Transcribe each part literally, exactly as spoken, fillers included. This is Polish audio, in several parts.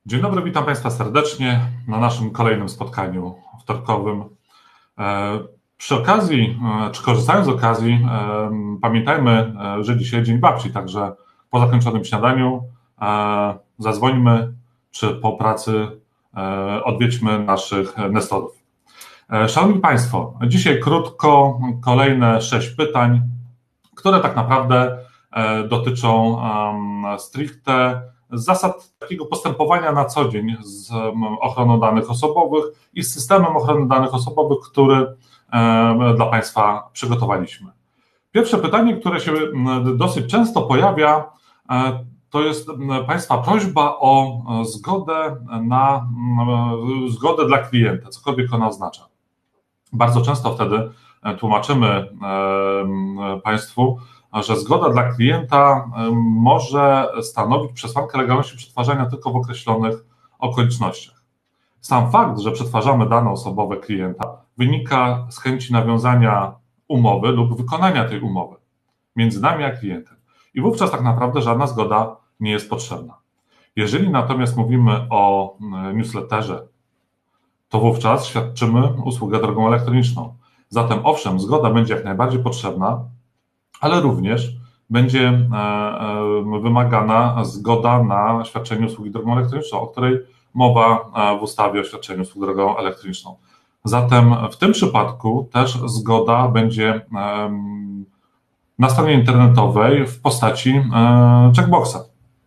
Dzień dobry, witam Państwa serdecznie na naszym kolejnym spotkaniu wtorkowym. Przy okazji, czy korzystając z okazji, pamiętajmy, że dzisiaj Dzień Babci, także po zakończonym śniadaniu zadzwońmy, czy po pracy odwiedźmy naszych nestorów. Szanowni Państwo, dzisiaj krótko, kolejne sześć pytań, które tak naprawdę dotyczą stricte zasad takiego postępowania na co dzień z ochroną danych osobowych i z systemem ochrony danych osobowych, który dla Państwa przygotowaliśmy. Pierwsze pytanie, które się dosyć często pojawia, to jest Państwa prośba o zgodę na zgodę dla klienta, cokolwiek ona oznacza. Bardzo często wtedy tłumaczymy Państwu, że zgoda dla klienta może stanowić przesłankę legalności przetwarzania tylko w określonych okolicznościach. Sam fakt, że przetwarzamy dane osobowe klienta, wynika z chęci nawiązania umowy lub wykonania tej umowy między nami a klientem. I wówczas tak naprawdę żadna zgoda nie jest potrzebna. Jeżeli natomiast mówimy o newsletterze, to wówczas świadczymy usługę drogą elektroniczną. Zatem owszem, zgoda będzie jak najbardziej potrzebna, ale również będzie wymagana zgoda na świadczenie usługi drogą elektroniczną, o której mowa w ustawie o świadczeniu usług drogą elektroniczną. Zatem w tym przypadku też zgoda będzie na stronie internetowej w postaci checkboxa.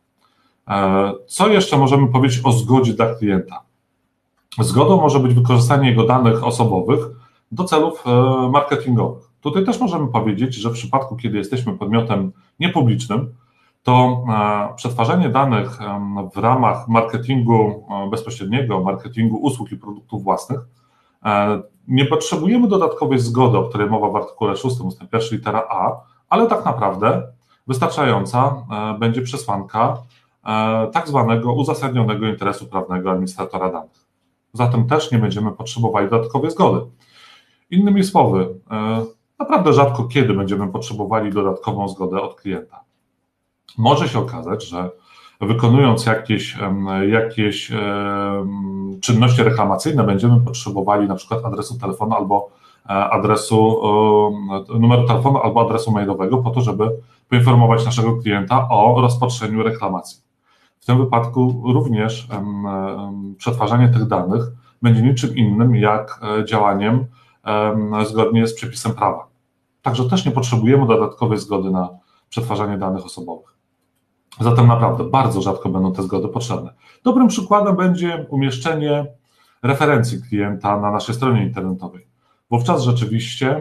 Co jeszcze możemy powiedzieć o zgodzie dla klienta? Zgodą może być wykorzystanie jego danych osobowych do celów marketingowych. Tutaj też możemy powiedzieć, że w przypadku, kiedy jesteśmy podmiotem niepublicznym, to przetwarzanie danych w ramach marketingu bezpośredniego, marketingu usług i produktów własnych, nie potrzebujemy dodatkowej zgody, o której mowa w artykule szóstym ustęp pierwszy litera A, ale tak naprawdę wystarczająca będzie przesłanka tak zwanego uzasadnionego interesu prawnego administratora danych. Zatem też nie będziemy potrzebowali dodatkowej zgody. Innymi słowy, naprawdę rzadko kiedy będziemy potrzebowali dodatkową zgodę od klienta. Może się okazać, że wykonując jakieś, jakieś czynności reklamacyjne będziemy potrzebowali na przykład adresu telefonu albo adresu, numeru telefonu albo adresu mailowego po to, żeby poinformować naszego klienta o rozpatrzeniu reklamacji. W tym wypadku również przetwarzanie tych danych będzie niczym innym jak działaniem zgodnie z przepisem prawa. Także też nie potrzebujemy dodatkowej zgody na przetwarzanie danych osobowych. Zatem naprawdę bardzo rzadko będą te zgody potrzebne. Dobrym przykładem będzie umieszczenie referencji klienta na naszej stronie internetowej. Wówczas rzeczywiście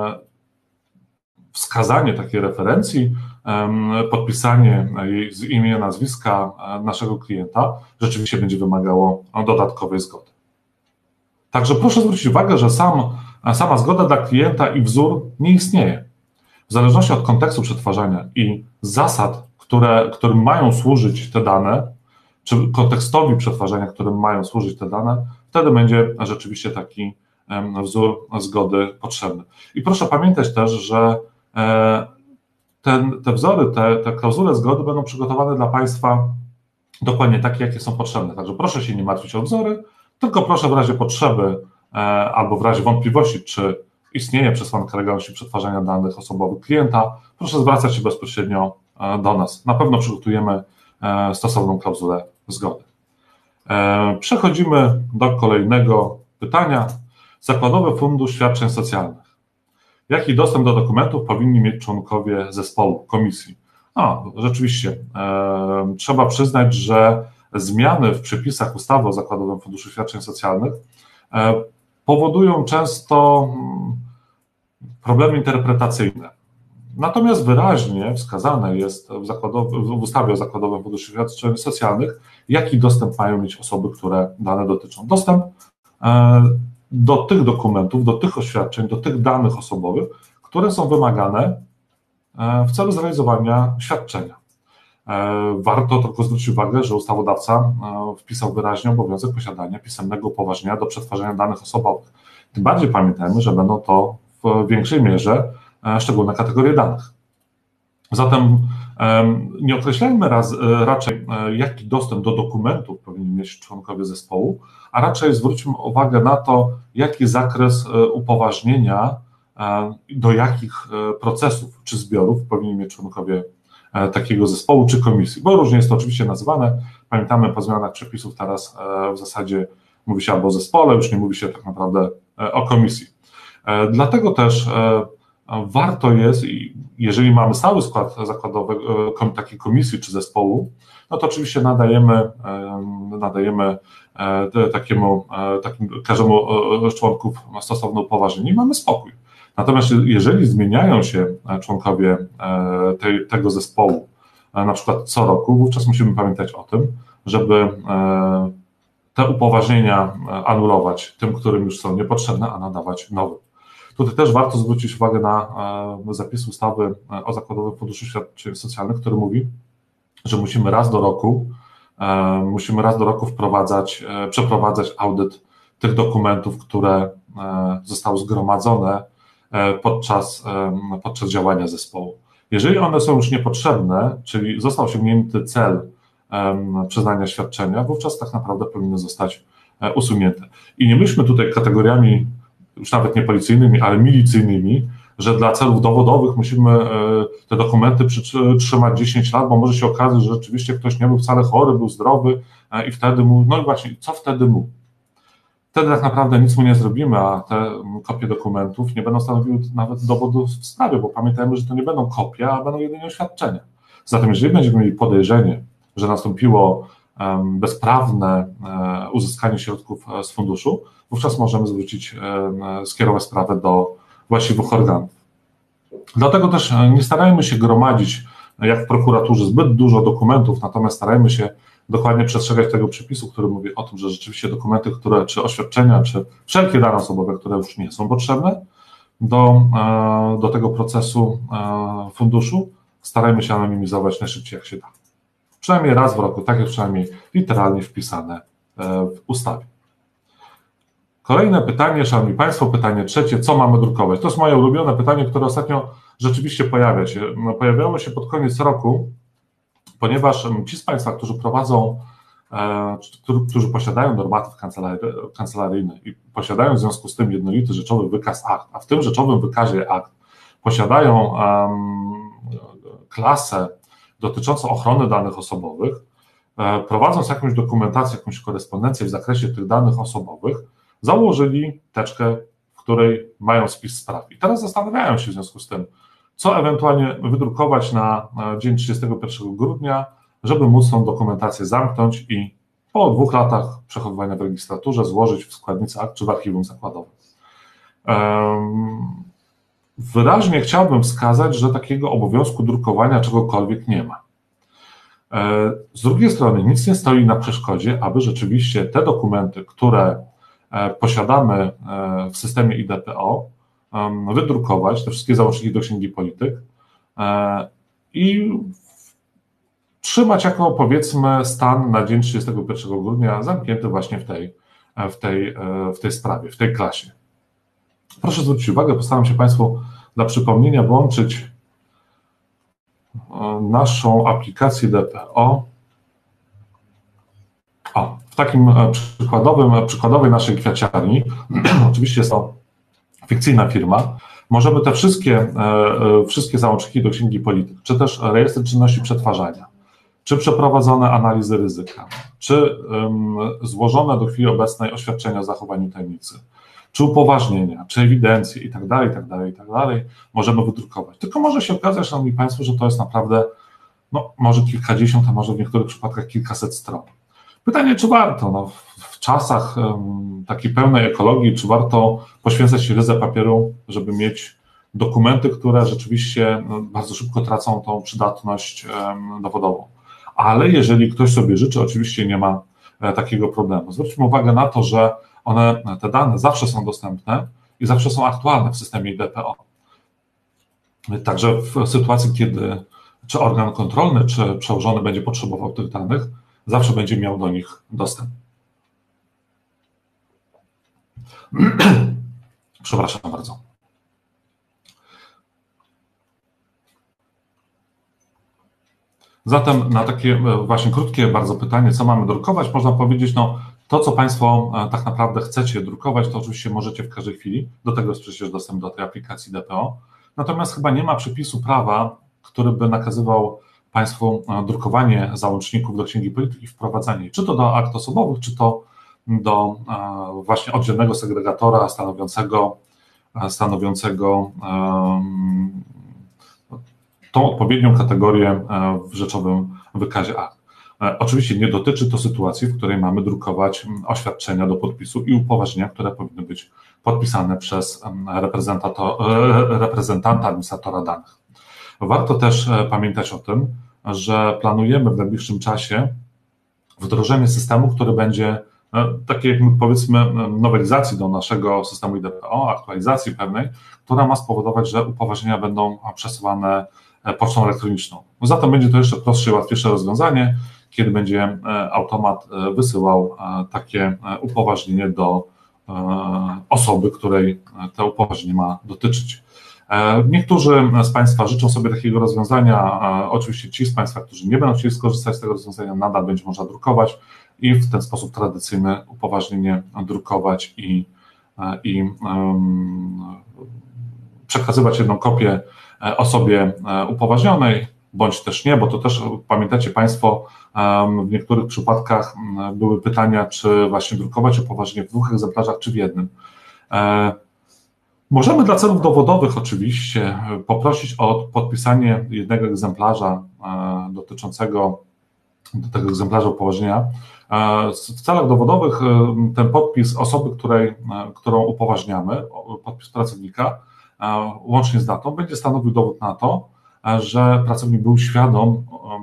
wskazanie takiej referencji, podpisanie jej z imienia, nazwiska naszego klienta rzeczywiście będzie wymagało dodatkowej zgody. Także proszę zwrócić uwagę, że sam, sama zgoda dla klienta i wzór nie istnieje. W zależności od kontekstu przetwarzania i zasad, które, którym mają służyć te dane, czy kontekstowi przetwarzania, którym mają służyć te dane, wtedy będzie rzeczywiście taki wzór zgody potrzebny. I proszę pamiętać też, że ten, te wzory, te, te klauzule zgody będą przygotowane dla Państwa dokładnie takie, jakie są potrzebne. Także proszę się nie martwić o wzory, tylko proszę w razie potrzeby albo w razie wątpliwości, czy istnieje przesłanka legalności przetwarzania danych osobowych klienta, proszę zwracać się bezpośrednio do nas. Na pewno przygotujemy stosowną klauzulę zgody. Przechodzimy do kolejnego pytania. Zakładowy Fundusz Świadczeń Socjalnych. Jaki dostęp do dokumentów powinni mieć członkowie zespołu, komisji? A, rzeczywiście, e, trzeba przyznać, że zmiany w przepisach ustawy o Zakładowym Funduszu Świadczeń Socjalnych e, powodują często problemy interpretacyjne. Natomiast wyraźnie wskazane jest w, w ustawie o Zakładowym Funduszu Świadczeń Socjalnych, jaki dostęp mają mieć osoby, które dane dotyczą. Dostęp e, do tych dokumentów, do tych oświadczeń, do tych danych osobowych, które są wymagane w celu zrealizowania świadczenia. Warto tylko zwrócić uwagę, że ustawodawca wpisał wyraźnie obowiązek posiadania pisemnego upoważnienia do przetwarzania danych osobowych. Tym bardziej pamiętajmy, że będą to w większej mierze szczególne kategorie danych. Zatem nie określajmy raz, raczej, jaki dostęp do dokumentów powinni mieć członkowie zespołu, a raczej zwróćmy uwagę na to, jaki zakres upoważnienia, do jakich procesów czy zbiorów powinni mieć członkowie takiego zespołu czy komisji, bo różnie jest to oczywiście nazywane. Pamiętamy, po zmianach przepisów teraz w zasadzie mówi się albo o zespole, już nie mówi się tak naprawdę o komisji. Dlatego też warto jest, jeżeli mamy stały skład zakładowy takiej komisji czy zespołu, no to oczywiście nadajemy, nadajemy takiemu, takim, każdemu z członków stosowne upoważnienie i mamy spokój. Natomiast jeżeli zmieniają się członkowie tej, tego zespołu, na przykład co roku, wówczas musimy pamiętać o tym, żeby te upoważnienia anulować tym, którym już są niepotrzebne, a nadawać nowym. Tutaj też warto zwrócić uwagę na zapis ustawy o Zakładowym Funduszu Świadczeń Socjalnych, który mówi, że musimy raz do roku, musimy raz do roku wprowadzać, przeprowadzać audyt tych dokumentów, które zostały zgromadzone podczas, podczas działania zespołu. Jeżeli one są już niepotrzebne, czyli został osiągnięty cel przyznania świadczenia, wówczas tak naprawdę powinny zostać usunięte. I nie myślmy tutaj kategoriami już nawet nie policyjnymi, ale milicyjnymi, że dla celów dowodowych musimy te dokumenty przytrzymać dziesięć lat, bo może się okazać, że rzeczywiście ktoś nie był wcale chory, był zdrowy i wtedy mu, no i właśnie, co wtedy mu? Wtedy tak naprawdę nic mu nie zrobimy, a te kopie dokumentów nie będą stanowiły nawet dowodu w sprawie, bo pamiętajmy, że to nie będą kopie, a będą jedynie oświadczenia. Zatem jeżeli będziemy mieli podejrzenie, że nastąpiło bezprawne uzyskanie środków z funduszu, wówczas możemy zwrócić, skierować sprawę do właściwych organów. Dlatego też nie starajmy się gromadzić, jak w prokuraturze, zbyt dużo dokumentów, natomiast starajmy się dokładnie przestrzegać tego przepisu, który mówi o tym, że rzeczywiście dokumenty, które, czy oświadczenia, czy wszelkie dane osobowe, które już nie są potrzebne do, do tego procesu funduszu, starajmy się anonimizować najszybciej jak się da. Przynajmniej raz w roku, tak jak przynajmniej literalnie wpisane w ustawie. Kolejne pytanie, szanowni państwo, pytanie trzecie, co mamy drukować? To jest moje ulubione pytanie, które ostatnio rzeczywiście pojawia się. Pojawiało się pod koniec roku, ponieważ ci z państwa, którzy prowadzą, którzy posiadają normatyw kancelaryjny i posiadają w związku z tym jednolity rzeczowy wykaz akt, a w tym rzeczowym wykazie akt posiadają klasę dotyczącą ochrony danych osobowych, prowadząc jakąś dokumentację, jakąś korespondencję w zakresie tych danych osobowych, założyli teczkę, w której mają spis spraw. I teraz zastanawiają się w związku z tym, co ewentualnie wydrukować na dzień trzydziestego pierwszego grudnia, żeby móc tą dokumentację zamknąć i po dwóch latach przechowywania w registraturze złożyć w składnicy akt czy w archiwum zakładowym. Wyraźnie chciałbym wskazać, że takiego obowiązku drukowania czegokolwiek nie ma. Z drugiej strony nic nie stoi na przeszkodzie, aby rzeczywiście te dokumenty, które posiadamy w systemie I D P O, wydrukować, te wszystkie załączniki do Księgi Polityk i trzymać jako, powiedzmy, stan na dzień trzydziestego pierwszego grudnia zamknięty właśnie w tej, w tej, w tej sprawie, w tej klasie. Proszę zwrócić uwagę, postaram się Państwu dla przypomnienia włączyć naszą aplikację D P O. O, w takim przykładowym, przykładowej naszej kwiaciarni, oczywiście jest to fikcyjna firma, możemy te wszystkie, wszystkie załączniki do Księgi Polityk, czy też rejestry czynności przetwarzania, czy przeprowadzone analizy ryzyka, czy um, złożone do chwili obecnej oświadczenia o zachowaniu tajemnicy, czy upoważnienia, czy ewidencje i tak dalej, i tak dalej, i tak dalej, możemy wydrukować. Tylko może się okazać, szanowni państwo, że to jest naprawdę, no, może kilkadziesiąt, a może w niektórych przypadkach kilkaset stron. Pytanie, czy warto, no, w czasach um, takiej pełnej ekologii, czy warto poświęcać ryzę papieru, żeby mieć dokumenty, które rzeczywiście no, bardzo szybko tracą tą przydatność um, dowodową. Ale jeżeli ktoś sobie życzy, oczywiście nie ma e, takiego problemu. Zwróćmy uwagę na to, że one, te dane zawsze są dostępne i zawsze są aktualne w systemie I D P O. Także w sytuacji, kiedy czy organ kontrolny, czy przełożony będzie potrzebował tych danych, zawsze będzie miał do nich dostęp. Przepraszam bardzo. Zatem na takie właśnie krótkie bardzo pytanie, co mamy drukować, można powiedzieć, no to, co Państwo tak naprawdę chcecie drukować, to oczywiście możecie w każdej chwili, do tego jest przecież dostęp do tej aplikacji D P O, natomiast chyba nie ma przepisu prawa, który by nakazywał Państwu drukowanie załączników do Księgi Polityki, wprowadzanie, czy to do akt osobowych, czy to do właśnie oddzielnego segregatora stanowiącego, stanowiącego tą odpowiednią kategorię w rzeczowym wykazie akt. Oczywiście nie dotyczy to sytuacji, w której mamy drukować oświadczenia do podpisu i upoważnienia, które powinny być podpisane przez reprezentanta administratora danych. Warto też pamiętać o tym, że planujemy w najbliższym czasie wdrożenie systemu, który będzie takiej, powiedzmy, nowelizacji do naszego systemu I D P O, aktualizacji pewnej, która ma spowodować, że upoważnienia będą przesyłane pocztą elektroniczną. Zatem będzie to jeszcze prostsze i łatwiejsze rozwiązanie, kiedy będzie automat wysyłał takie upoważnienie do osoby, której to upoważnienie ma dotyczyć. Niektórzy z Państwa życzą sobie takiego rozwiązania, oczywiście ci z Państwa, którzy nie będą chcieli skorzystać z tego rozwiązania, nadal będzie można drukować i w ten sposób tradycyjne upoważnienie drukować i, i um, przekazywać jedną kopię osobie upoważnionej, bądź też nie, bo to też pamiętacie Państwo, w niektórych przypadkach były pytania, czy właśnie drukować upoważnienie w dwóch egzemplarzach, czy w jednym. Możemy dla celów dowodowych oczywiście poprosić o podpisanie jednego egzemplarza dotyczącego do tego egzemplarza upoważnienia. W celach dowodowych ten podpis osoby, której, którą upoważniamy, podpis pracownika, łącznie z datą, będzie stanowił dowód na to, że pracownik był świadom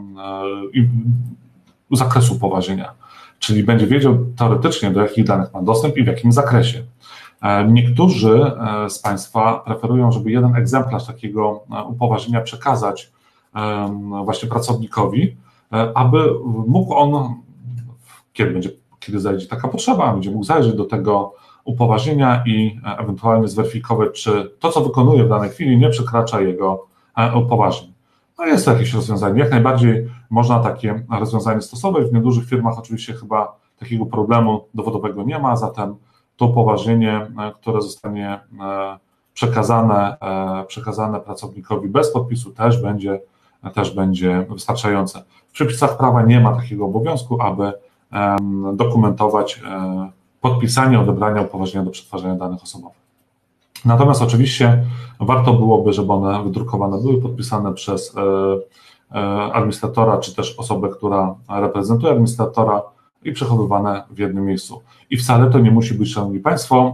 zakresu upoważnienia, czyli będzie wiedział teoretycznie, do jakich danych ma dostęp i w jakim zakresie. Niektórzy z Państwa preferują, żeby jeden egzemplarz takiego upoważnienia przekazać właśnie pracownikowi, aby mógł on, kiedy będzie, kiedy zajdzie taka potrzeba, będzie mógł zajrzeć do tego upoważnienia i ewentualnie zweryfikować, czy to, co wykonuje w danej chwili, nie przekracza jego upoważnień. No jest to jakieś rozwiązanie. Jak najbardziej można takie rozwiązanie stosować. W niedużych firmach oczywiście chyba takiego problemu dowodowego nie ma, zatem to upoważnienie, które zostanie przekazane, przekazane pracownikowi bez podpisu, też będzie, też będzie wystarczające. W przepisach prawa nie ma takiego obowiązku, aby dokumentować podpisanie odebrania upoważnienia do przetwarzania danych osobowych. Natomiast oczywiście warto byłoby, żeby one wydrukowane były, podpisane przez administratora, czy też osobę, która reprezentuje administratora i przechowywane w jednym miejscu. I wcale to nie musi być, Szanowni Państwo,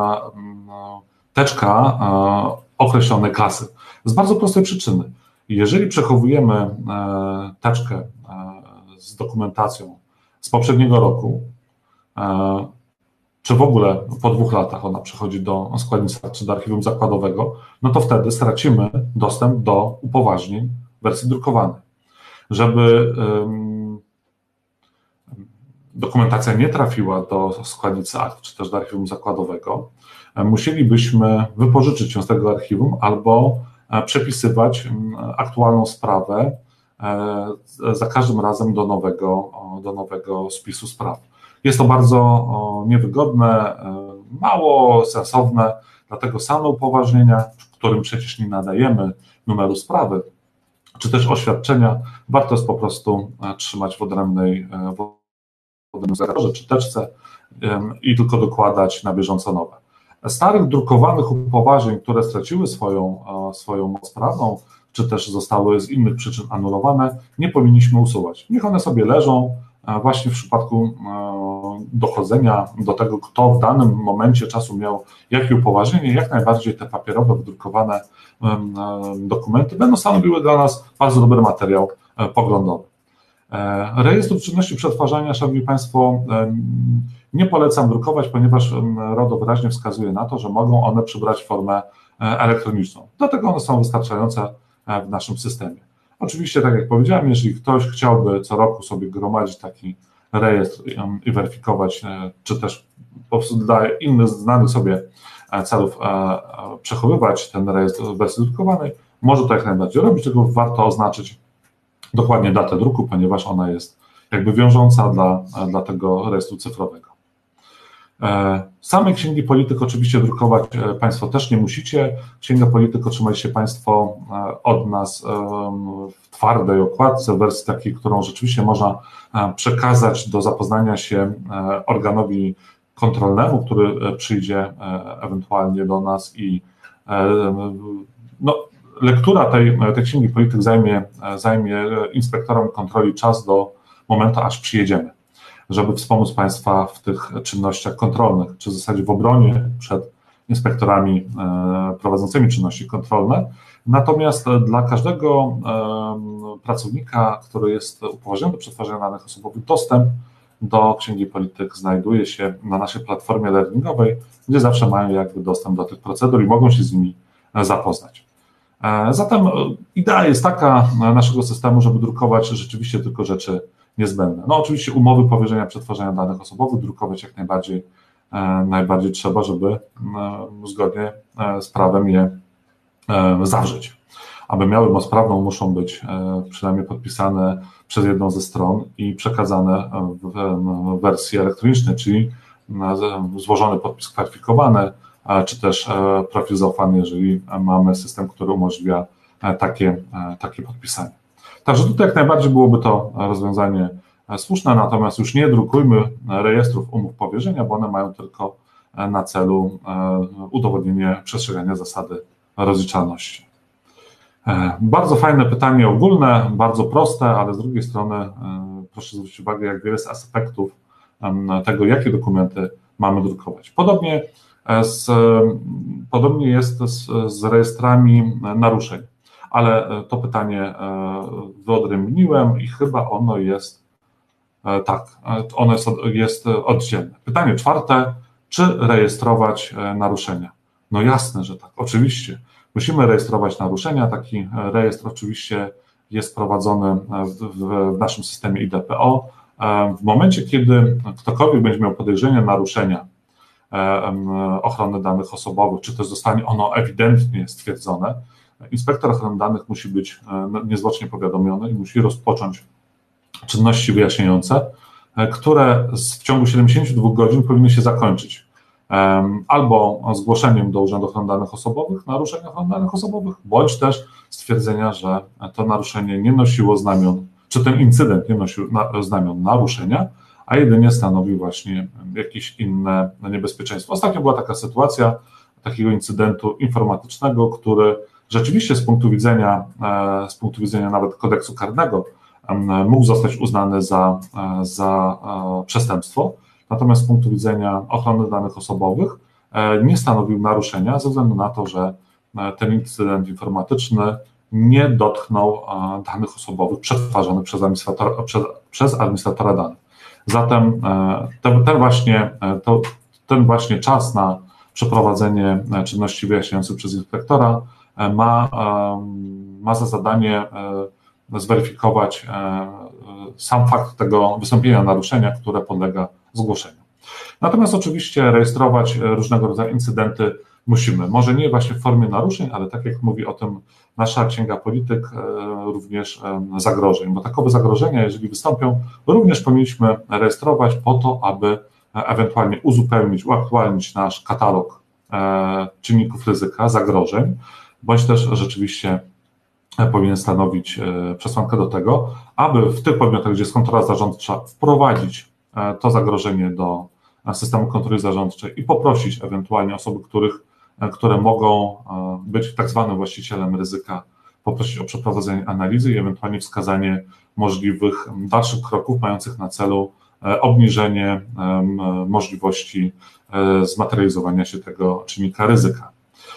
teczka określonej klasy. Z bardzo prostej przyczyny. Jeżeli przechowujemy teczkę z dokumentacją z poprzedniego roku, czy w ogóle po dwóch latach ona przechodzi do składnictwa czy do archiwum zakładowego, no to wtedy stracimy dostęp do upoważnień w wersji drukowanej. Żeby um, dokumentacja nie trafiła do składnicy akt, czy też do archiwum zakładowego, musielibyśmy wypożyczyć ją z tego archiwum albo przepisywać aktualną sprawę za każdym razem do nowego, do nowego spisu spraw. Jest to bardzo niewygodne, mało sensowne, dlatego same upoważnienia, którym przecież nie nadajemy numeru sprawy, czy też oświadczenia, warto jest po prostu trzymać w odrębnej, w odrębnym zegarze czy teczce i tylko dokładać na bieżąco nowe. Starych drukowanych upoważnień, które straciły swoją, swoją moc prawną, czy też zostały z innych przyczyn anulowane, nie powinniśmy usuwać. Niech one sobie leżą właśnie w przypadku dochodzenia do tego, kto w danym momencie czasu miał jakie upoważnienie. Jak najbardziej te papierowe, wydrukowane dokumenty będą stanowiły dla nas bardzo dobry materiał poglądowy. Rejestr czynności przetwarzania, Szanowni Państwo, nie polecam drukować, ponieważ RODO wyraźnie wskazuje na to, że mogą one przybrać formę elektroniczną. Dlatego one są wystarczające w naszym systemie. Oczywiście, tak jak powiedziałem, jeżeli ktoś chciałby co roku sobie gromadzić taki rejestr i weryfikować, czy też po prostu dla innych znanych sobie celów przechowywać ten rejestr w wersji drukowanej, może to jak najbardziej robić, tylko warto oznaczyć dokładnie datę druku, ponieważ ona jest jakby wiążąca dla, dla tego rejestru cyfrowego. Same księgi polityk oczywiście drukować Państwo też nie musicie. Księgę polityk otrzymaliście Państwo od nas w twardej okładce, w wersji takiej, którą rzeczywiście można przekazać do zapoznania się organowi kontrolnemu, który przyjdzie ewentualnie do nas i no, lektura tej, tej księgi polityk zajmie, zajmie inspektorom kontroli czas do momentu, aż przyjedziemy, żeby wspomóc Państwa w tych czynnościach kontrolnych, czy w zasadzie w obronie przed inspektorami prowadzącymi czynności kontrolne. Natomiast dla każdego pracownika, który jest upoważniony do przetwarzania danych osobowych, dostęp do księgi polityk znajduje się na naszej platformie learningowej, gdzie zawsze mają jakby dostęp do tych procedur i mogą się z nimi zapoznać. Zatem idea jest taka naszego systemu, żeby drukować rzeczywiście tylko rzeczy niezbędne. No oczywiście umowy powierzenia przetwarzania danych osobowych drukować jak najbardziej, najbardziej trzeba, żeby zgodnie z prawem je zawrzeć. Aby miały moc prawną, muszą być przynajmniej podpisane przez jedną ze stron i przekazane w wersji elektronicznej, czyli złożony podpis kwalifikowany, czy też profil zaufany, jeżeli mamy system, który umożliwia takie, takie podpisanie. Także tutaj jak najbardziej byłoby to rozwiązanie słuszne, natomiast już nie drukujmy rejestrów umów powierzenia, bo one mają tylko na celu udowodnienie przestrzegania zasady rozliczalności. Bardzo fajne pytanie ogólne, bardzo proste, ale z drugiej strony proszę zwrócić uwagę, jak wiele jest aspektów tego, jakie dokumenty mamy drukować. Podobnie, z, podobnie jest z, z rejestrami naruszeń, ale to pytanie wyodrębniłem i chyba ono jest, tak, ono jest, jest oddzielne. Pytanie czwarte, czy rejestrować naruszenia? No jasne, że tak, oczywiście. Musimy rejestrować naruszenia, taki rejestr oczywiście jest prowadzony w, w naszym systemie I D P O. W momencie, kiedy ktokolwiek będzie miał podejrzenie naruszenia ochrony danych osobowych, czy też zostanie ono ewidentnie stwierdzone, inspektor ochrony danych musi być niezwłocznie powiadomiony i musi rozpocząć czynności wyjaśniające, które w ciągu siedemdziesięciu dwóch godzin powinny się zakończyć albo zgłoszeniem do Urzędu Ochrony Danych Osobowych naruszenia ochrony danych osobowych, bądź też stwierdzenia, że to naruszenie nie nosiło znamion, czy ten incydent nie nosił znamion naruszenia, a jedynie stanowił właśnie jakieś inne niebezpieczeństwo. Ostatnio była taka sytuacja takiego incydentu informatycznego, który rzeczywiście z punktu widzenia, z punktu widzenia nawet kodeksu karnego mógł zostać uznany za, za przestępstwo, natomiast z punktu widzenia ochrony danych osobowych nie stanowił naruszenia ze względu na to, że ten incydent informatyczny nie dotknął danych osobowych przetwarzanych przez administratora, przez, przez administratora danych. Zatem ten, ten, właśnie, to, ten właśnie czas na przeprowadzenie czynności wyjaśniających przez inspektora ma, ma za zadanie zweryfikować sam fakt tego wystąpienia naruszenia, które podlega zgłoszeniu. Natomiast oczywiście rejestrować różnego rodzaju incydenty musimy. Może nie właśnie w formie naruszeń, ale tak jak mówi o tym nasza księga polityk, również zagrożeń, bo takowe zagrożenia, jeżeli wystąpią, również powinniśmy rejestrować po to, aby ewentualnie uzupełnić, uaktualnić nasz katalog czynników ryzyka, zagrożeń, bądź też rzeczywiście powinien stanowić przesłankę do tego, aby w tych podmiotach, gdzie jest kontrola zarządcza, wprowadzić to zagrożenie do systemu kontroli zarządczej i poprosić ewentualnie osoby, których, które mogą być tak zwanym właścicielem ryzyka, poprosić o przeprowadzenie analizy i ewentualnie wskazanie możliwych dalszych kroków mających na celu obniżenie możliwości zmaterializowania się tego czynnika ryzyka.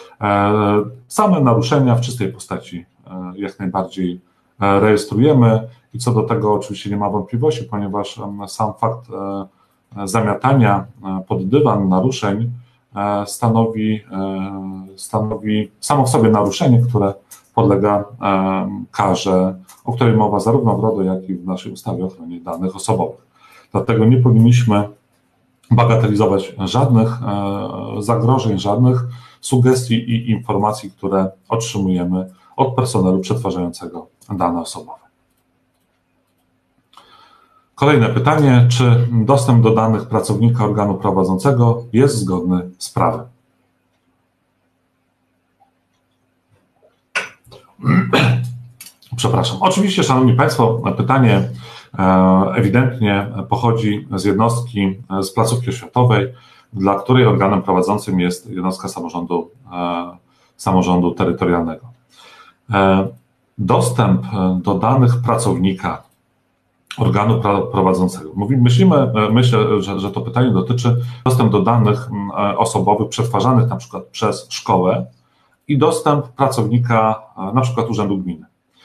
Same naruszenia w czystej postaci jak najbardziej rejestrujemy i co do tego oczywiście nie ma wątpliwości, ponieważ sam fakt zamiatania pod dywan naruszeń stanowi, stanowi samo w sobie naruszenie, które podlega karze, o której mowa zarówno w RODO, jak i w naszej ustawie o ochronie danych osobowych. Dlatego nie powinniśmy bagatelizować żadnych zagrożeń, żadnych sugestii i informacji, które otrzymujemy od personelu przetwarzającego dane osobowe. Kolejne pytanie, czy dostęp do danych pracownika organu prowadzącego jest zgodny z prawem? Przepraszam. Oczywiście, Szanowni Państwo, pytanie ewidentnie pochodzi z jednostki, z placówki oświatowej, dla której organem prowadzącym jest jednostka samorządu, samorządu terytorialnego. Dostęp do danych pracownika organu prowadzącego. Myślimy, myślę, że, że to pytanie dotyczy dostęp do danych osobowych przetwarzanych na przykład przez szkołę i dostęp pracownika na przykład urzędu gminy.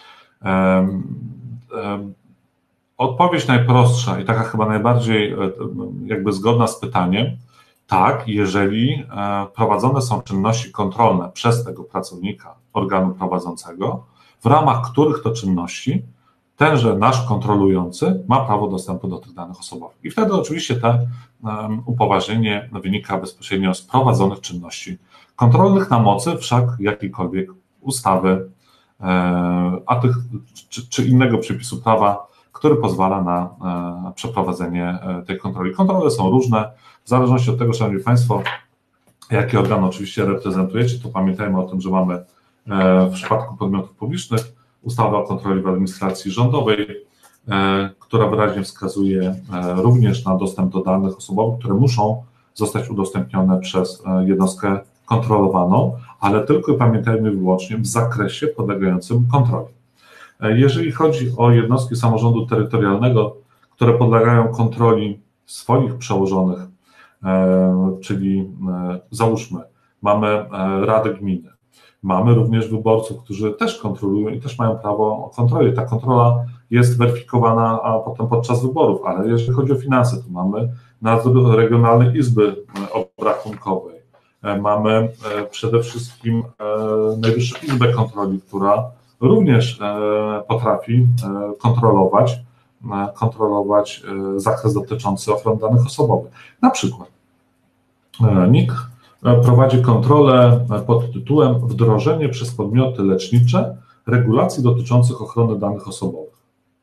Odpowiedź najprostsza i taka chyba najbardziej jakby zgodna z pytaniem, tak, jeżeli prowadzone są czynności kontrolne przez tego pracownika organu prowadzącego, w ramach których to czynności tenże nasz kontrolujący ma prawo dostępu do tych danych osobowych. I wtedy oczywiście to um, upoważnienie wynika bezpośrednio z prowadzonych czynności kontrolnych na mocy wszak jakiejkolwiek ustawy, e, a tych, czy, czy innego przepisu prawa, który pozwala na e, przeprowadzenie e, tej kontroli. Kontrole są różne, w zależności od tego, Szanowni Państwo, jaki organ oczywiście reprezentujecie, to pamiętajmy o tym, że mamy e, w przypadku podmiotów publicznych ustawa o kontroli w administracji rządowej, e, która wyraźnie wskazuje e, również na dostęp do danych osobowych, które muszą zostać udostępnione przez e, jednostkę kontrolowaną, ale tylko i pamiętajmy wyłącznie w zakresie podlegającym kontroli. E, jeżeli chodzi o jednostki samorządu terytorialnego, które podlegają kontroli swoich przełożonych, e, czyli e, załóżmy, mamy e, Radę Gminy, mamy również wyborców, którzy też kontrolują i też mają prawo kontroli. Ta kontrola jest weryfikowana a potem podczas wyborów, ale jeżeli chodzi o finanse, to mamy nadzór Regionalnej Izby Obrachunkowej, mamy przede wszystkim Najwyższą Izbę Kontroli, która również potrafi kontrolować, kontrolować zakres dotyczący ochrony danych osobowych. Na przykład N I K prowadzi kontrolę pod tytułem Wdrożenie przez podmioty lecznicze regulacji dotyczących ochrony danych osobowych.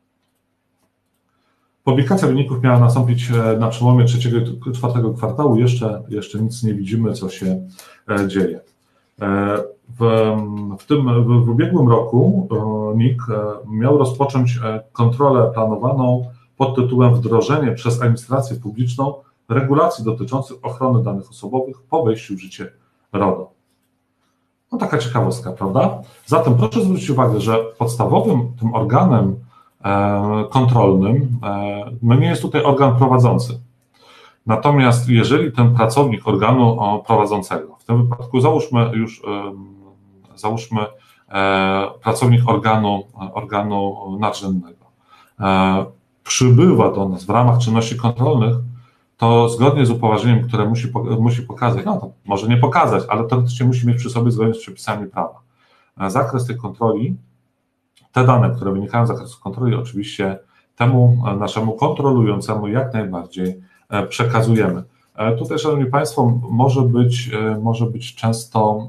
Publikacja wyników miała nastąpić na przełomie trzeciego i czwartego kwartału. Jeszcze, jeszcze nic nie widzimy, co się dzieje. W, w, tym, w ubiegłym roku N I K miał rozpocząć kontrolę planowaną pod tytułem Wdrożenie przez administrację publiczną regulacji dotyczących ochrony danych osobowych po wejściu w życie RODO. No taka ciekawostka, prawda? Zatem proszę zwrócić uwagę, że podstawowym tym organem e, kontrolnym e, no nie jest tutaj organ prowadzący. Natomiast jeżeli ten pracownik organu o, prowadzącego, w tym wypadku załóżmy już e, załóżmy e, pracownik organu, organu nadrzędnego, e, przybywa do nas w ramach czynności kontrolnych, to zgodnie z upoważnieniem, które musi, musi pokazać, no to może nie pokazać, ale teoretycznie musi mieć przy sobie zgodnie z przepisami prawa. Zakres tej kontroli, te dane, które wynikają z zakresu kontroli, oczywiście temu naszemu kontrolującemu jak najbardziej przekazujemy. Tutaj, Szanowni Państwo, może być, może być często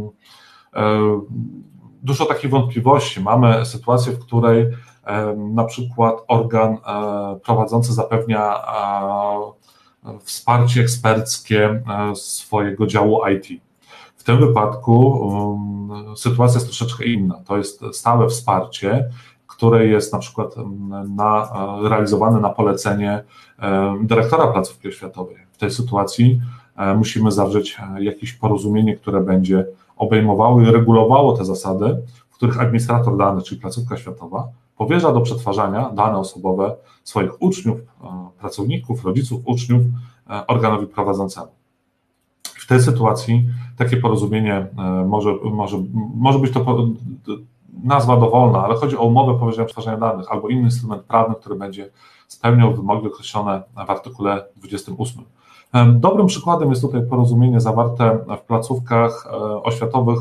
dużo takich wątpliwości. Mamy sytuację, w której na przykład organ prowadzący zapewnia wsparcie eksperckie swojego działu I T. W tym wypadku um, sytuacja jest troszeczkę inna. To jest stałe wsparcie, które jest na przykład na, realizowane na polecenie um, dyrektora placówki oświatowej. W tej sytuacji um, musimy zawrzeć jakieś porozumienie, które będzie obejmowało i regulowało te zasady, w których administrator danych, czyli placówka oświatowa, powierza do przetwarzania dane osobowe swoich uczniów, pracowników, rodziców, uczniów organowi prowadzącemu. W tej sytuacji takie porozumienie może, może, może być to nazwa dowolna, ale chodzi o umowę powierzenia przetwarzania danych albo inny instrument prawny, który będzie spełniał wymogi określone w artykule dwudziestym ósmym. Dobrym przykładem jest tutaj porozumienie zawarte w placówkach oświatowych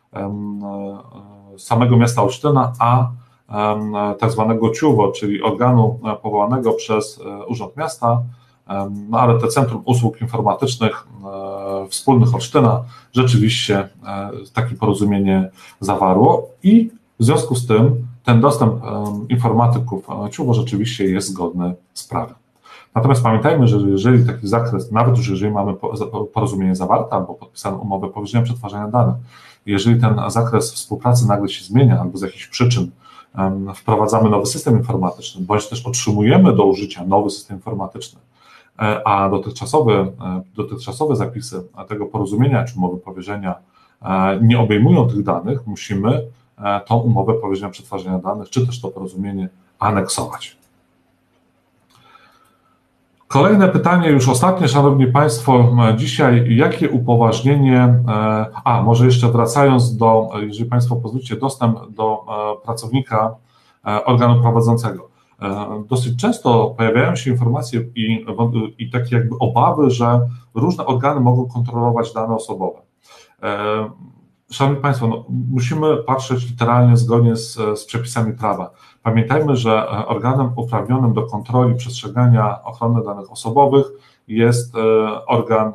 samego miasta Olsztyna, a tak zwanego ciuwo, czyli organu powołanego przez Urząd Miasta, no ale te Centrum Usług Informatycznych Wspólnych Olsztyna rzeczywiście takie porozumienie zawarło i w związku z tym ten dostęp informatyków C U W O rzeczywiście jest zgodny z prawem. Natomiast pamiętajmy, że jeżeli taki zakres, nawet już jeżeli mamy porozumienie zawarte albo podpisaną umowę powierzenia przetwarzania danych, jeżeli ten zakres współpracy nagle się zmienia albo z jakichś przyczyn wprowadzamy nowy system informatyczny, bądź też otrzymujemy do użycia nowy system informatyczny, a dotychczasowe, dotychczasowe zapisy tego porozumienia czy umowy powierzenia nie obejmują tych danych, musimy tą umowę powierzenia przetwarzania danych, czy też to porozumienie aneksować. Kolejne pytanie, już ostatnie, Szanowni Państwo, dzisiaj, jakie upoważnienie, a może jeszcze wracając do, jeżeli Państwo pozwolicie, dostęp do pracownika organu prowadzącego. Dosyć często pojawiają się informacje i, i takie jakby obawy, że różne organy mogą kontrolować dane osobowe. Szanowni Państwo, no, musimy patrzeć literalnie zgodnie z, z przepisami prawa. Pamiętajmy, że organem uprawnionym do kontroli przestrzegania ochrony danych osobowych jest organ,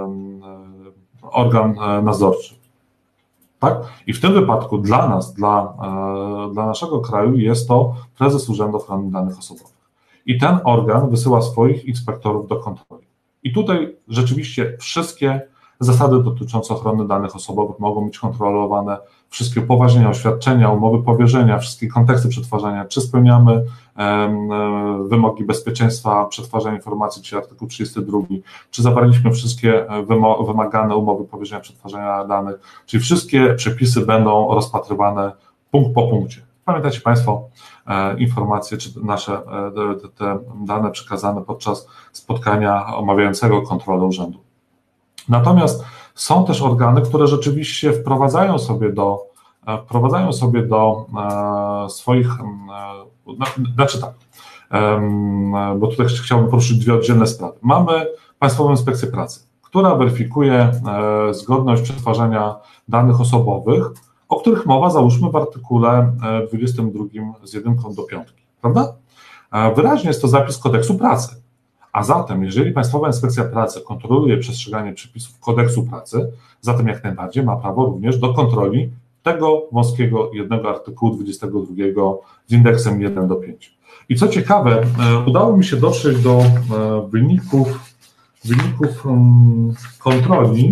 organ nadzorczy. Tak? I w tym wypadku dla nas, dla, dla naszego kraju jest to prezes Urzędu Ochrony Danych Osobowych. I ten organ wysyła swoich inspektorów do kontroli. I tutaj rzeczywiście wszystkie zasady dotyczące ochrony danych osobowych mogą być kontrolowane, wszystkie upoważnienia, oświadczenia, umowy powierzenia, wszystkie konteksty przetwarzania, czy spełniamy um, wymogi bezpieczeństwa przetwarzania informacji, czyli artykuł trzydziesty drugi, czy zawarliśmy wszystkie wymagane umowy powierzenia przetwarzania danych, czyli wszystkie przepisy będą rozpatrywane punkt po punkcie. Pamiętacie Państwo e, informacje, czy nasze e, te, te dane przekazane podczas spotkania omawiającego kontrolę urzędu. Natomiast są też organy, które rzeczywiście wprowadzają sobie do, wprowadzają sobie do swoich, znaczy tak, bo tutaj chciałbym poruszyć dwie oddzielne sprawy. Mamy Państwową Inspekcję Pracy, która weryfikuje zgodność przetwarzania danych osobowych, o których mowa, załóżmy, w artykule dwudziestym drugim z jedynką do piątki, prawda? Wyraźnie jest to zapis Kodeksu Pracy. A zatem, jeżeli Państwowa Inspekcja Pracy kontroluje przestrzeganie przepisów Kodeksu Pracy, zatem jak najbardziej ma prawo również do kontroli tego wąskiego jednego artykułu dwudziestego drugiego z indeksem jeden do pięciu. I co ciekawe, udało mi się dotrzeć do wyników, wyników kontroli.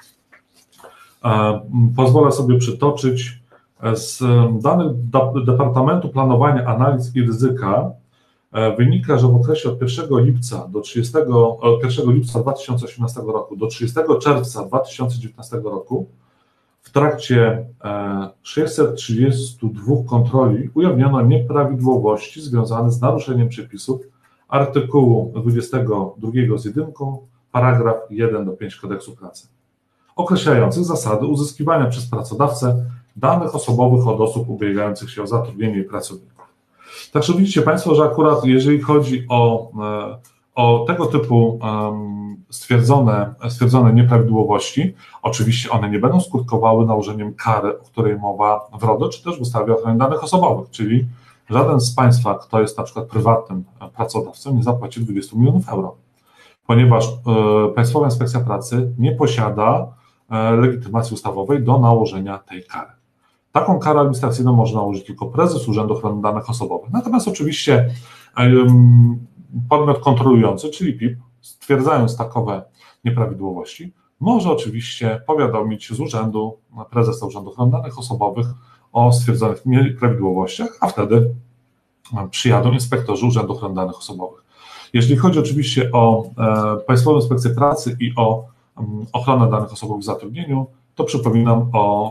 Pozwolę sobie przytoczyć z danych Departamentu Planowania, Analiz i Ryzyka. Wynika, że w okresie od pierwszego lipca do trzydziestego lipca dwa tysiące osiemnastego roku do trzydziestego czerwca dwa tysiące dziewiętnastego roku w trakcie sześćset trzydziestu dwóch kontroli ujawniono nieprawidłowości związane z naruszeniem przepisów artykułu dwudziestego drugiego z jedynką, paragraf jeden do pięciu Kodeksu Pracy, określających zasady uzyskiwania przez pracodawcę danych osobowych od osób ubiegających się o zatrudnienie i pracowników. Także widzicie Państwo, że akurat jeżeli chodzi o, o tego typu stwierdzone, stwierdzone nieprawidłowości, oczywiście one nie będą skutkowały nałożeniem kary, o której mowa w RODO, czy też w ustawie o ochronie danych osobowych, czyli żaden z Państwa, kto jest na przykład prywatnym pracodawcą, nie zapłaci dwudziestu milionów euro, ponieważ Państwowa Inspekcja Pracy nie posiada legitymacji ustawowej do nałożenia tej kary. Taką karę administracyjną może nałożyć tylko prezes Urzędu Ochrony Danych Osobowych. Natomiast oczywiście podmiot kontrolujący, czyli P I P, stwierdzając takowe nieprawidłowości, może oczywiście powiadomić z urzędu prezesa Urzędu Ochrony Danych Osobowych o stwierdzonych nieprawidłowościach, a wtedy przyjadą inspektorzy Urzędu Ochrony Danych Osobowych. Jeżeli chodzi oczywiście o Państwową Inspekcję Pracy i o ochronę danych osobowych w zatrudnieniu, to przypominam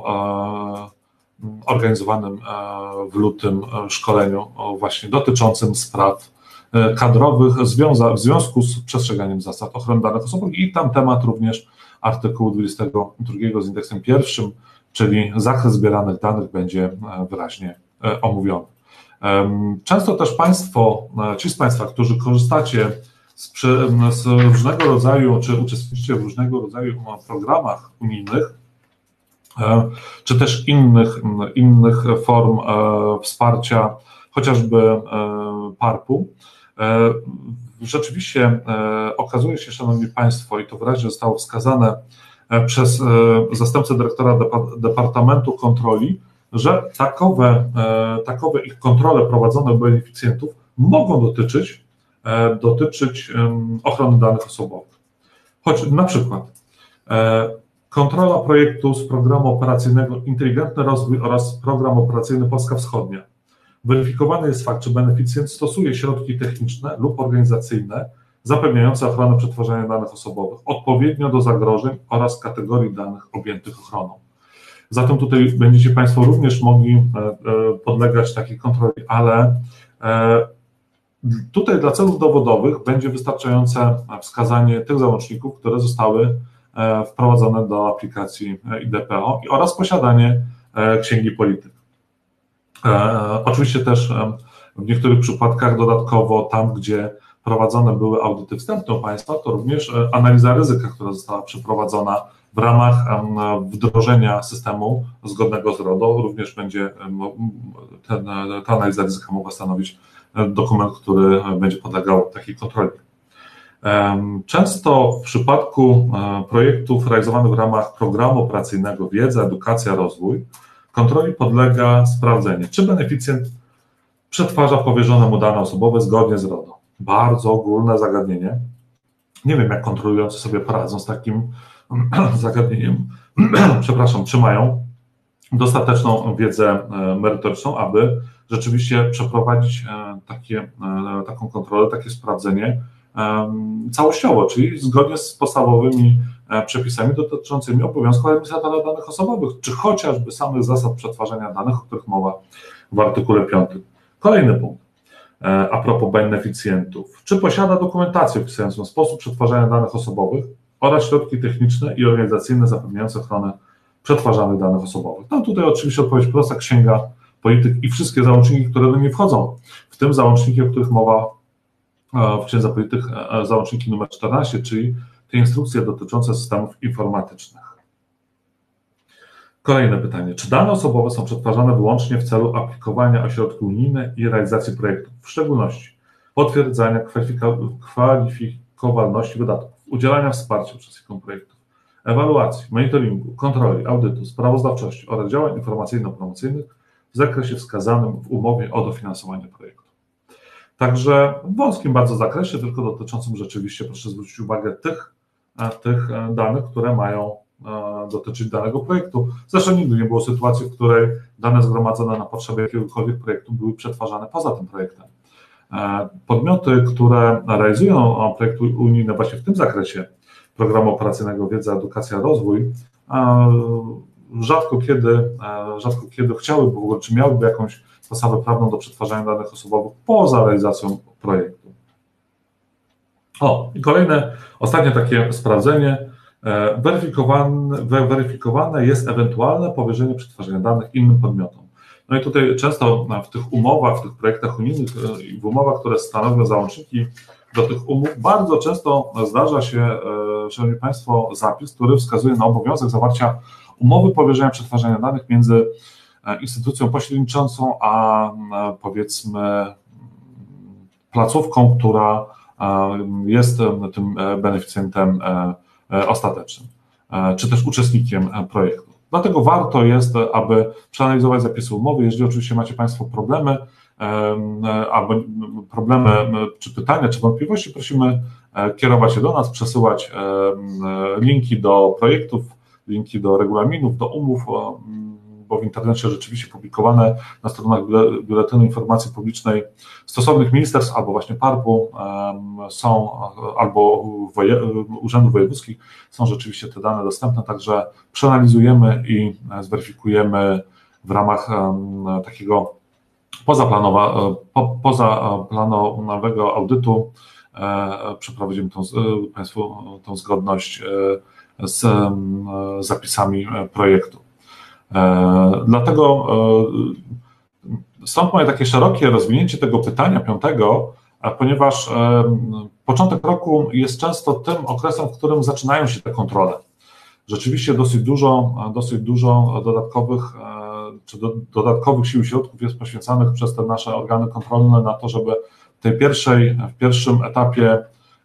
o organizowanym w lutym szkoleniu właśnie dotyczącym spraw kadrowych w związku z przestrzeganiem zasad ochrony danych osobowych i tam temat również artykułu dwudziestego drugiego z indeksem pierwszym, czyli zakres zbieranych danych będzie wyraźnie omówiony. Często też Państwo, ci z Państwa, którzy korzystacie z, z różnego rodzaju, czy uczestniczycie w różnego rodzaju programach unijnych, czy też innych, innych form wsparcia, chociażby P A R P-u. Rzeczywiście okazuje się, Szanowni Państwo, i to wyraźnie zostało wskazane przez zastępcę dyrektora Departamentu Kontroli, że takowe, takowe ich kontrole prowadzone u beneficjentów mogą dotyczyć, dotyczyć ochrony danych osobowych. Choć na przykład kontrola projektu z programu operacyjnego Inteligentny Rozwój oraz program operacyjny Polska Wschodnia. Weryfikowany jest fakt, czy beneficjent stosuje środki techniczne lub organizacyjne zapewniające ochronę przetwarzania danych osobowych odpowiednio do zagrożeń oraz kategorii danych objętych ochroną. Zatem tutaj będziecie Państwo również mogli podlegać takiej kontroli, ale tutaj dla celów dowodowych będzie wystarczające wskazanie tych załączników, które zostały wprowadzone do aplikacji I D P O oraz posiadanie księgi polityk. Oczywiście też w niektórych przypadkach dodatkowo tam, gdzie prowadzone były audyty wstępne u Państwa, to również analiza ryzyka, która została przeprowadzona w ramach wdrożenia systemu zgodnego z RODO, również będzie ten, ta analiza ryzyka mogła stanowić dokument, który będzie podlegał takiej kontroli. Często w przypadku projektów realizowanych w ramach programu operacyjnego Wiedza, Edukacja, Rozwój kontroli podlega sprawdzenie, czy beneficjent przetwarza powierzone mu dane osobowe zgodnie z RODO. Bardzo ogólne zagadnienie. Nie wiem, jak kontrolujący sobie poradzą z takim zagadnieniem. Przepraszam, czy mają dostateczną wiedzę merytoryczną, aby rzeczywiście przeprowadzić takie, taką kontrolę, takie sprawdzenie całościowo, czyli zgodnie z podstawowymi przepisami dotyczącymi obowiązków administratora danych osobowych, czy chociażby samych zasad przetwarzania danych, o których mowa w artykule piątym. Kolejny punkt. A propos beneficjentów. Czy posiada dokumentację opisującą sposób przetwarzania danych osobowych oraz środki techniczne i organizacyjne zapewniające ochronę przetwarzanych danych osobowych? No tutaj oczywiście odpowiedź prosta, księga polityk i wszystkie załączniki, które do niej wchodzą, w tym załączniki, o których mowa w księdze polityk, załączniki numer czternaście, czyli te instrukcje dotyczące systemów informatycznych. Kolejne pytanie. Czy dane osobowe są przetwarzane wyłącznie w celu aplikowania o środki unijne i realizacji projektów, w szczególności potwierdzania kwalifikowalności wydatków, udzielania wsparcia uczestnikom projektów, ewaluacji, monitoringu, kontroli, audytu, sprawozdawczości oraz działań informacyjno-promocyjnych w zakresie wskazanym w umowie o dofinansowanie projektu? Także w wąskim bardzo zakresie, tylko dotyczącym rzeczywiście, proszę zwrócić uwagę, tych, tych danych, które mają dotyczyć danego projektu. Zresztą nigdy nie było sytuacji, w której dane zgromadzone na potrzeby jakiegokolwiek projektu były przetwarzane poza tym projektem. Podmioty, które realizują projekty unijne właśnie w tym zakresie programu operacyjnego Wiedza, Edukacja, Rozwój, rzadko kiedy, rzadko kiedy chciałyby w ogóle, czy miałyby jakąś podstawę prawną do przetwarzania danych osobowych poza realizacją projektu. O, i kolejne, ostatnie takie sprawdzenie. Weryfikowane, weryfikowane jest ewentualne powierzenie przetwarzania danych innym podmiotom. No i tutaj często w tych umowach, w tych projektach unijnych i w umowach, które stanowią załączniki do tych umów, bardzo często zdarza się, szanowni Państwo, zapis, który wskazuje na obowiązek zawarcia umowy powierzenia przetwarzania danych między instytucją pośredniczącą, a powiedzmy placówką, która jest tym beneficjentem ostatecznym, czy też uczestnikiem projektu. Dlatego warto jest, aby przeanalizować zapisy umowy. Jeżeli oczywiście macie Państwo problemy, albo problemy, czy pytania, czy wątpliwości, prosimy kierować się do nas, przesyłać linki do projektów, linki do regulaminów, do umów, bo w internecie rzeczywiście publikowane na stronach Biuletynu Informacji Publicznej stosownych ministerstw albo właśnie P A R P-u są, albo woje, urzędów wojewódzkich są rzeczywiście te dane dostępne, także przeanalizujemy i zweryfikujemy w ramach takiego pozaplanowa, po, pozaplanowego audytu, przeprowadzimy tą, Państwu tą zgodność z zapisami projektu. Dlatego stąd moje takie szerokie rozwinięcie tego pytania piątego, ponieważ początek roku jest często tym okresem, w którym zaczynają się te kontrole. Rzeczywiście dosyć dużo, dosyć dużo dodatkowych, czy do, dodatkowych sił i środków jest poświęcanych przez te nasze organy kontrolne na to, żeby w tej pierwszej, w pierwszym etapie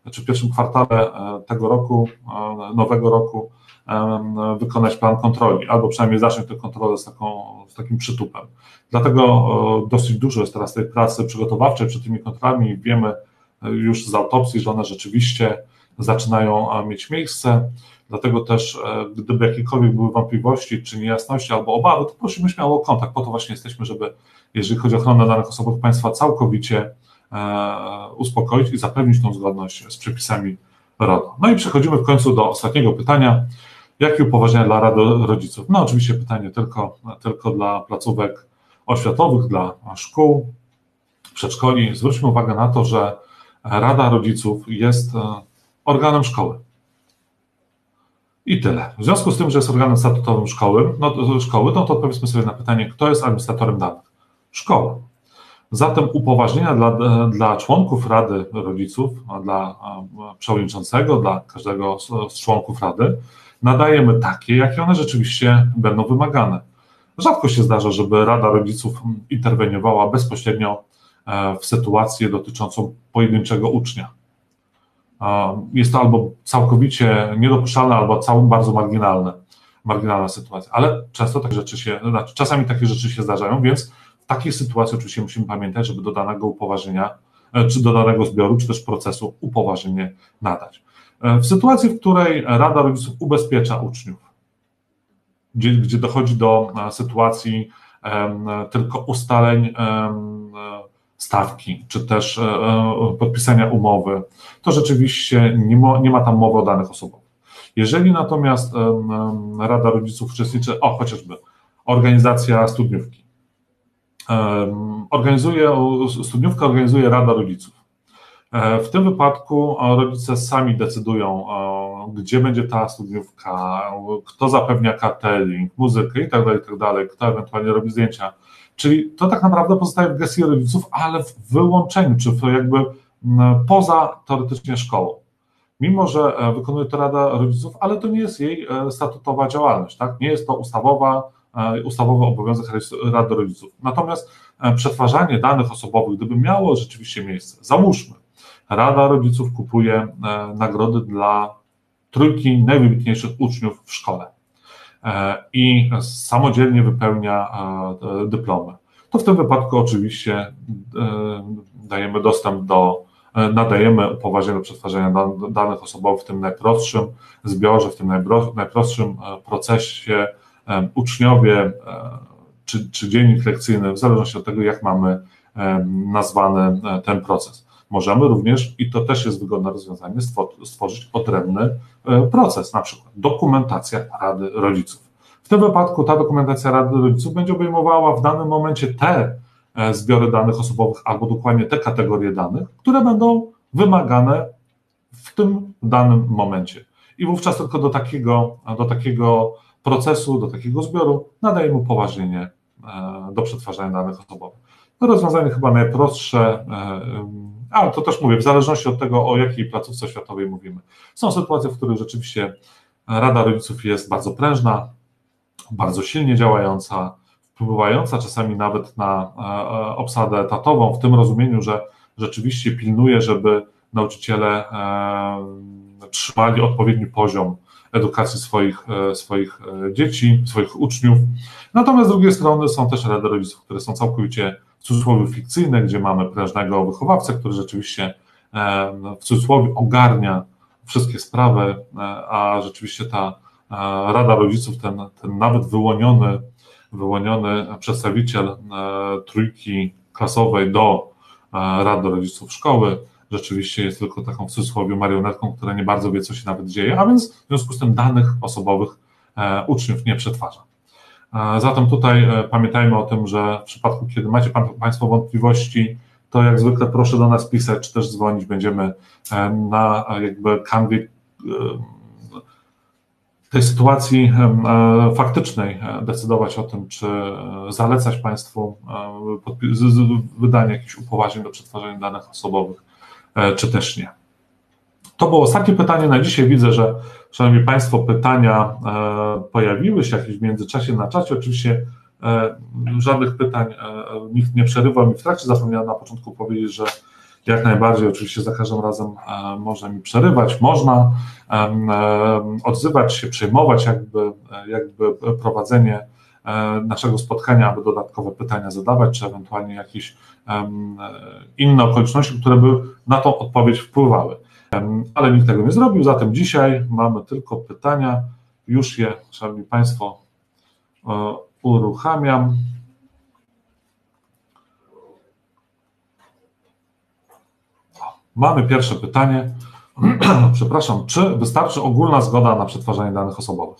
czy w pierwszym kwartale tego roku, nowego roku wykonać plan kontroli, albo przynajmniej zacząć tę kontrolę z, taką, z takim przytupem. Dlatego dosyć dużo jest teraz tej pracy przygotowawczej przed tymi kontrolami i wiemy już z autopsji, że one rzeczywiście zaczynają mieć miejsce. Dlatego też, gdyby jakiekolwiek były wątpliwości, czy niejasności albo obawy, to prosimy śmiało o kontakt. Po to właśnie jesteśmy, żeby, jeżeli chodzi o ochronę danych osobowych państwa, całkowicie uspokoić i zapewnić tą zgodność z przepisami RODO. No i przechodzimy w końcu do ostatniego pytania. Jakie upoważnienia dla Rady Rodziców? No oczywiście pytanie tylko, tylko dla placówek oświatowych, dla szkół, przedszkoli. Zwróćmy uwagę na to, że Rada Rodziców jest organem szkoły. I tyle. W związku z tym, że jest organem statutowym szkoły, no, szkoły, no to odpowiedzmy sobie na pytanie, kto jest administratorem danych? Szkoła. Zatem upoważnienia dla, dla członków Rady Rodziców, dla przewodniczącego, dla każdego z członków Rady nadajemy takie, jakie one rzeczywiście będą wymagane. Rzadko się zdarza, żeby Rada Rodziców interweniowała bezpośrednio w sytuację dotyczącą pojedynczego ucznia. Jest to albo całkowicie niedopuszczalne, albo całą bardzo marginalne, marginalna sytuacja, ale często takie rzeczy się, znaczy czasami takie rzeczy się zdarzają, więc w takiej sytuacji oczywiście musimy pamiętać, żeby do danego upoważnienia, czy do danego zbioru, czy też procesu upoważnienie nadać. W sytuacji, w której Rada Rodziców ubezpiecza uczniów, gdzie, gdzie dochodzi do sytuacji um, tylko ustaleń um, stawki, czy też um, podpisania umowy, to rzeczywiście nie ma, nie ma tam mowy o danych osobowych. Jeżeli natomiast um, Rada Rodziców uczestniczy, o chociażby organizacja studniówki, um, organizuje, studniówkę organizuje Rada Rodziców. W tym wypadku rodzice sami decydują, gdzie będzie ta studniówka, kto zapewnia catering, muzykę i tak dalej, i tak dalej, kto ewentualnie robi zdjęcia. Czyli to tak naprawdę pozostaje w gestii rodziców, ale w wyłączeniu, czy w jakby poza teoretycznie szkołą. Mimo że wykonuje to Rada Rodziców, ale to nie jest jej statutowa działalność, tak? Nie jest to ustawowa, ustawowy obowiązek Rady Rodziców. Natomiast przetwarzanie danych osobowych, gdyby miało rzeczywiście miejsce, załóżmy, Rada Rodziców kupuje nagrody dla trójki najwybitniejszych uczniów w szkole i samodzielnie wypełnia dyplomy. To w tym wypadku oczywiście dajemy dostęp do, nadajemy upoważnienie do przetwarzania danych osobowych w tym najprostszym zbiorze, w tym najprostszym procesie. Uczniowie czy, czy dziennik lekcyjny, w zależności od tego, jak mamy nazwany ten proces. Możemy również, i to też jest wygodne rozwiązanie, stworzyć odrębny proces, na przykład dokumentacja Rady Rodziców. W tym wypadku ta dokumentacja Rady Rodziców będzie obejmowała w danym momencie te zbiory danych osobowych albo dokładnie te kategorie danych, które będą wymagane w tym danym momencie. I wówczas tylko do takiego, do takiego procesu, do takiego zbioru nadajemy upoważnienie do przetwarzania danych osobowych. To rozwiązanie chyba najprostsze, ale to też mówię, w zależności od tego, o jakiej placówce oświatowej mówimy. Są sytuacje, w których rzeczywiście Rada Rodziców jest bardzo prężna, bardzo silnie działająca, wpływająca czasami nawet na obsadę etatową, w tym rozumieniu, że rzeczywiście pilnuje, żeby nauczyciele trzymali odpowiedni poziom edukacji swoich, swoich dzieci, swoich uczniów. Natomiast z drugiej strony są też Rady Rodziców, które są całkowicie w cudzysłowie fikcyjne, gdzie mamy prężnego wychowawcę, który rzeczywiście w cudzysłowie ogarnia wszystkie sprawy, a rzeczywiście ta Rada Rodziców, ten, ten nawet wyłoniony, wyłoniony przedstawiciel trójki klasowej do Rady Rodziców szkoły, rzeczywiście jest tylko taką w cudzysłowie marionetką, która nie bardzo wie, co się nawet dzieje, a więc w związku z tym danych osobowych uczniów nie przetwarza. Zatem tutaj pamiętajmy o tym, że w przypadku, kiedy macie Państwo wątpliwości, to jak zwykle proszę do nas pisać, czy też dzwonić. Będziemy na jakby kanwie tej sytuacji faktycznej decydować o tym, czy zalecać Państwu wydanie jakichś upoważnień do przetwarzania danych osobowych, czy też nie. To było ostatnie pytanie na dzisiaj. Widzę, że szanowni Państwo, pytania pojawiły się jakieś w międzyczasie na czacie. Oczywiście żadnych pytań nikt nie przerywał mi w trakcie. Zapomniałem na początku powiedzieć, że Jak najbardziej, oczywiście za każdym razem można mi przerywać, można odzywać się, przejmować jakby, jakby prowadzenie naszego spotkania, aby dodatkowe pytania zadawać, czy ewentualnie jakieś inne okoliczności, które by na tą odpowiedź wpływały. Ale nikt tego nie zrobił, zatem dzisiaj mamy tylko pytania. Już je, szanowni Państwo, uruchamiam. Mamy pierwsze pytanie. Przepraszam, czy wystarczy ogólna zgoda na przetwarzanie danych osobowych?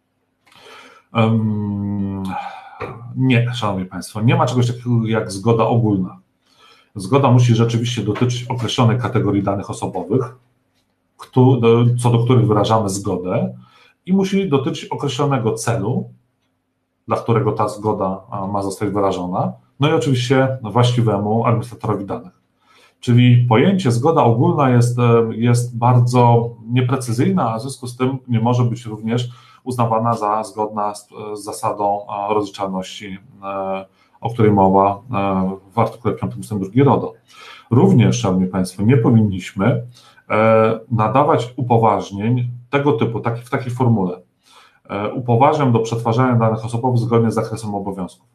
Um, nie, szanowni Państwo, nie ma czegoś takiego jak zgoda ogólna. Zgoda musi rzeczywiście dotyczyć określonej kategorii danych osobowych, co do których wyrażamy zgodę, i musi dotyczyć określonego celu, dla którego ta zgoda ma zostać wyrażona, no i oczywiście właściwemu administratorowi danych. Czyli pojęcie zgoda ogólna jest, jest bardzo nieprecyzyjna, a w związku z tym nie może być również uznawana za zgodna z, z zasadą rozliczalności, o której mowa w artykule piątym ustęp drugi RODO. Również, szanowni Państwo, nie powinniśmy nadawać upoważnień tego typu, taki, w takiej formule. Upoważniam do przetwarzania danych osobowych zgodnie z zakresem obowiązków.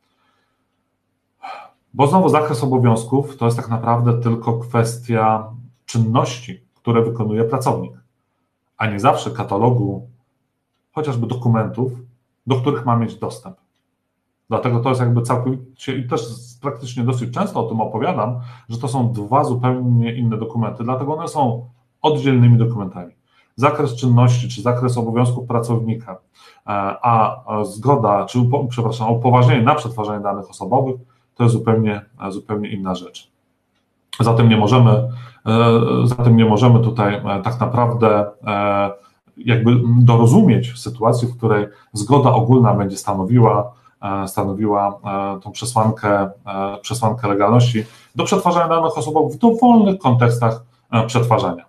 Bo znowu zakres obowiązków to jest tak naprawdę tylko kwestia czynności, które wykonuje pracownik, a nie zawsze katalogu chociażby dokumentów, do których ma mieć dostęp. Dlatego to jest jakby całkowicie, i też praktycznie dosyć często o tym opowiadam, że to są dwa zupełnie inne dokumenty, dlatego one są oddzielnymi dokumentami. Zakres czynności czy zakres obowiązków pracownika, a zgoda, czy przepraszam, upoważnienie na przetwarzanie danych osobowych to jest zupełnie, zupełnie inna rzecz. Zatem nie możemy, zatem nie możemy tutaj tak naprawdę jakby dorozumieć sytuacji, w której zgoda ogólna będzie stanowiła, stanowiła tą przesłankę, przesłankę legalności do przetwarzania danych osobowych w dowolnych kontekstach przetwarzania.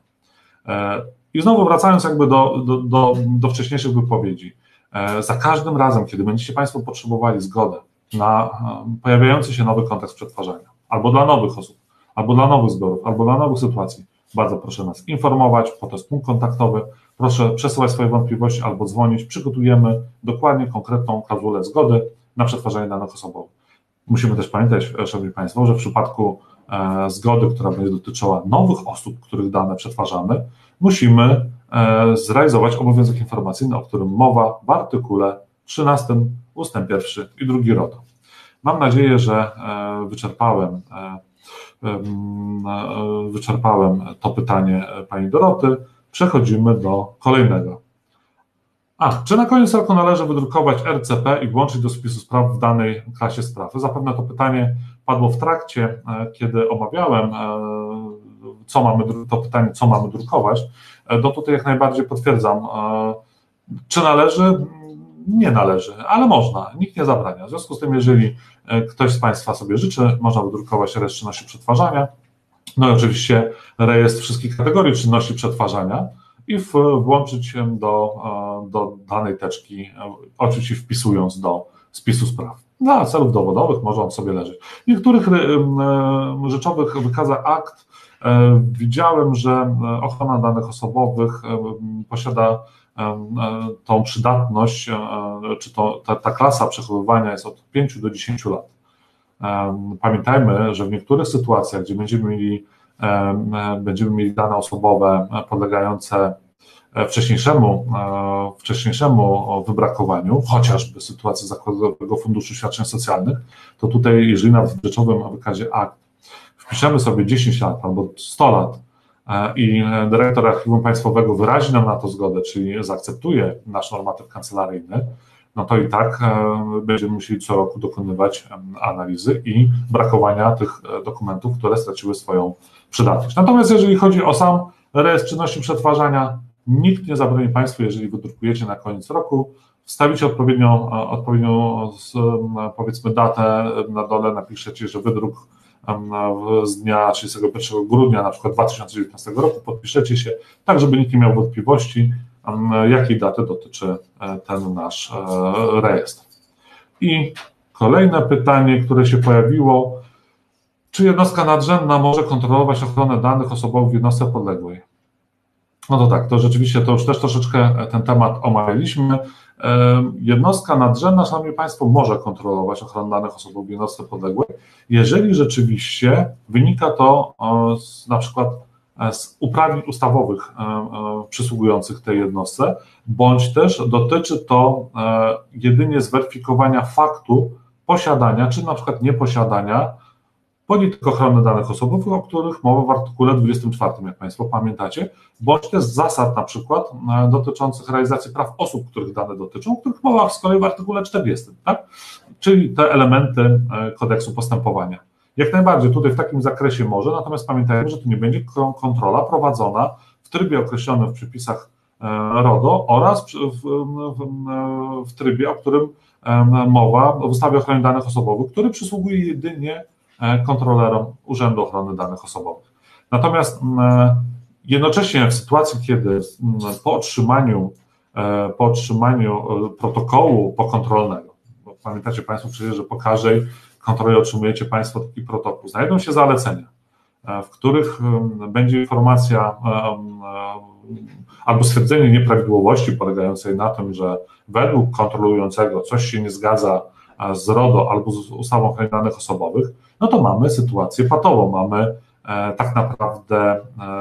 I znowu wracając jakby do, do, do, do wcześniejszych wypowiedzi, za każdym razem, kiedy będziecie Państwo potrzebowali zgodę na pojawiający się nowy kontekst przetwarzania, albo dla nowych osób, albo dla nowych zbiorów, albo dla nowych sytuacji, bardzo proszę nas informować, po to jest punkt kontaktowy, proszę przesyłać swoje wątpliwości albo dzwonić, przygotujemy dokładnie konkretną klauzulę zgody na przetwarzanie danych osobowych. Musimy też pamiętać, szanowni Państwo, że w przypadku e, zgody, która będzie dotyczyła nowych osób, których dane przetwarzamy, musimy e, zrealizować obowiązek informacyjny, o którym mowa w artykule trzynastym ustęp pierwszy i drugi RODO. Mam nadzieję, że e, wyczerpałem, e, e, wyczerpałem to pytanie Pani Doroty. Przechodzimy do kolejnego. A, czy na koniec roku należy wydrukować R C P i włączyć do spisu spraw w danej klasie spraw? Zapewne to pytanie padło w trakcie, kiedy omawiałem co mamy, to pytanie, co mamy drukować. No tutaj jak najbardziej potwierdzam. Czy należy? Nie należy, ale można, nikt nie zabrania. W związku z tym, jeżeli ktoś z Państwa sobie życzy, można wydrukować rejestr czynności przetwarzania, no i oczywiście rejestr wszystkich kategorii czynności przetwarzania i w, włączyć do, do danej teczki, oczywiście wpisując do spisu spraw. Dla celów dowodowych może on sobie leżeć. W niektórych rzeczowych wykazach akt widziałem, że ochrona danych osobowych posiada tą przydatność, czy to, ta, ta klasa przechowywania jest od pięciu do dziesięciu lat. Pamiętajmy, że w niektórych sytuacjach, gdzie będziemy mieli, będziemy mieli dane osobowe podlegające wcześniejszemu, wcześniejszemu wybrakowaniu, chociażby sytuacji Zakładowego Funduszu Świadczeń Socjalnych, to tutaj, jeżeli na rzeczowym wykazie akt wpiszemy sobie dziesięć lat albo sto lat i dyrektor Archiwum Państwowego wyrazi nam na to zgodę, czyli zaakceptuje nasz normatyw kancelaryjny, no to i tak będziemy musieli co roku dokonywać analizy i brakowania tych dokumentów, które straciły swoją przydatność. Natomiast jeżeli chodzi o sam rejestr czynności przetwarzania, nikt nie zabroni Państwu, jeżeli wydrukujecie na koniec roku, wstawicie odpowiednią, odpowiednią powiedzmy datę, na dole napiszecie, że wydruk z dnia trzydziestego pierwszego grudnia na przykład dwa tysiące dziewiętnastego roku, podpiszecie się, tak żeby nikt nie miał wątpliwości, jakiej daty dotyczy ten nasz rejestr. I kolejne pytanie, które się pojawiło, Czy jednostka nadrzędna może kontrolować ochronę danych osobowych w jednostce podległej? No to tak, to rzeczywiście to już też troszeczkę ten temat omawialiśmy. Jednostka nadrzędna, szanowni państwo, może kontrolować ochronę danych osobowych w jednostce podległej, jeżeli rzeczywiście wynika to z, na przykład z uprawnień ustawowych przysługujących tej jednostce, bądź też dotyczy to jedynie zweryfikowania faktu posiadania, czy na przykład nieposiadania polityk ochrony danych osobowych, o których mowa w artykule dwudziestym czwartym, jak państwo pamiętacie, bądź też zasad na przykład dotyczących realizacji praw osób, których dane dotyczą, których mowa z kolei w artykule czterdziestym, tak? Czyli te elementy kodeksu postępowania. Jak najbardziej tutaj w takim zakresie może, natomiast pamiętajmy, że to nie będzie kontrola prowadzona w trybie określonym w przepisach RODO oraz w, w, w trybie, o którym mowa w ustawie o ochronie danych osobowych, który przysługuje jedynie kontrolerom Urzędu Ochrony Danych Osobowych. Natomiast jednocześnie w sytuacji, kiedy po otrzymaniu, po otrzymaniu protokołu pokontrolnego, bo pamiętacie państwo przecież, że po każdej kontroli otrzymujecie państwo taki protokół, znajdą się zalecenia, w których będzie informacja albo stwierdzenie nieprawidłowości polegającej na tym, że według kontrolującego coś się nie zgadza z RODO albo z ustawą o ochronie danych osobowych, no to mamy sytuację patową, mamy e, tak naprawdę e,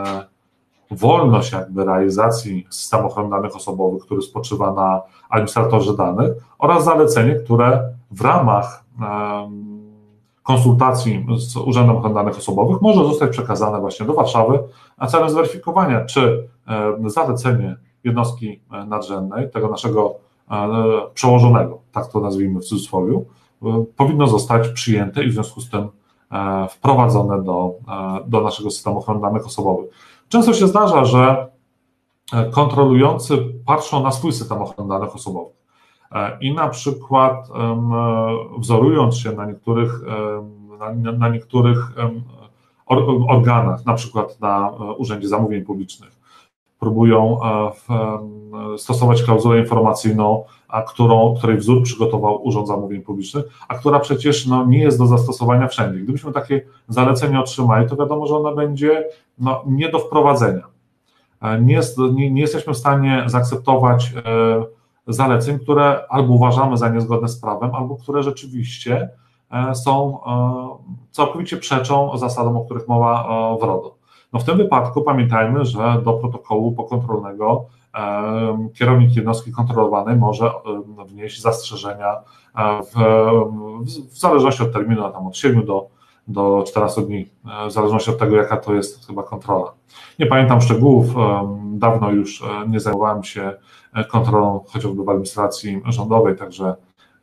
wolność jakby realizacji systemu ochrony danych osobowych, który spoczywa na administratorze danych oraz zalecenie, które w ramach e, konsultacji z Urzędem Ochrony Danych Osobowych może zostać przekazane właśnie do Warszawy, a celem zweryfikowania, czy e, zalecenie jednostki nadrzędnej, tego naszego przełożonego, tak to nazwijmy w cudzysłowie, powinno zostać przyjęte i w związku z tym wprowadzone do, do naszego systemu ochrony danych osobowych. Często się zdarza, że kontrolujący patrzą na swój system ochrony danych osobowych i na przykład wzorując się na niektórych, na, na niektórych organach, na przykład na Urzędzie Zamówień Publicznych, próbują stosować klauzulę informacyjną, a którą, której wzór przygotował Urząd Zamówień Publicznych, a która przecież no, nie jest do zastosowania wszędzie. Gdybyśmy takie zalecenie otrzymali, to wiadomo, że ono będzie no, nie do wprowadzenia. Nie, jest, nie, nie jesteśmy w stanie zaakceptować e, zaleceń, które albo uważamy za niezgodne z prawem, albo które rzeczywiście e, są e, całkowicie przeczą zasadom, o których mowa e, w RODO. No w tym wypadku pamiętajmy, że do protokołu pokontrolnego e, kierownik jednostki kontrolowanej może e, wnieść zastrzeżenia e, w, w zależności od terminu, tam od siedmiu do, do czternastu dni, e, w zależności od tego, jaka to jest chyba kontrola. Nie pamiętam szczegółów, e, dawno już e, nie zajmowałem się kontrolą chociażby w administracji rządowej, także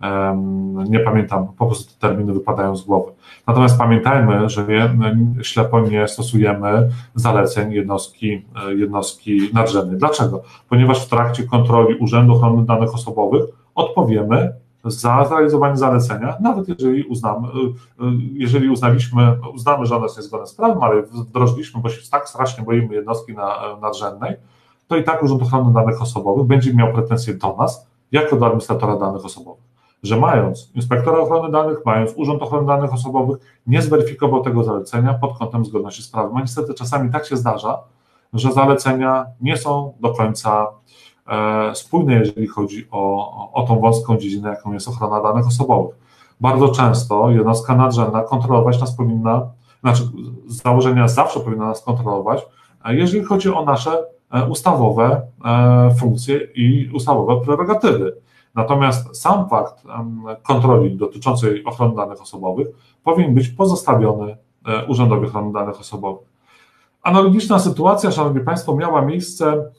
nie pamiętam, po prostu te terminy wypadają z głowy. Natomiast pamiętajmy, że nie, ślepo nie stosujemy zaleceń jednostki, jednostki nadrzędnej. Dlaczego? Ponieważ w trakcie kontroli Urzędu Ochrony Danych Osobowych odpowiemy za zrealizowanie zalecenia, nawet jeżeli uznamy, jeżeli uznaliśmy, uznamy, że ono jest niezgodne z prawem, ale wdrożyliśmy, bo się tak strasznie boimy jednostki nadrzędnej, to i tak Urząd Ochrony Danych Osobowych będzie miał pretensje do nas, jako do administratora danych osobowych, że mając inspektora ochrony danych, mając Urząd Ochrony Danych Osobowych, nie zweryfikował tego zalecenia pod kątem zgodności z prawem. A niestety czasami tak się zdarza, że zalecenia nie są do końca e, spójne, jeżeli chodzi o, o tą wąską dziedzinę, jaką jest ochrona danych osobowych. Bardzo często jednostka nadrzędna kontrolować nas powinna, znaczy z założenia zawsze powinna nas kontrolować, jeżeli chodzi o nasze ustawowe funkcje i ustawowe prerogatywy. Natomiast sam fakt kontroli dotyczącej ochrony danych osobowych powinien być pozostawiony Urzędowi Ochrony Danych Osobowych. Analogiczna sytuacja, szanowni państwo, miała miejsce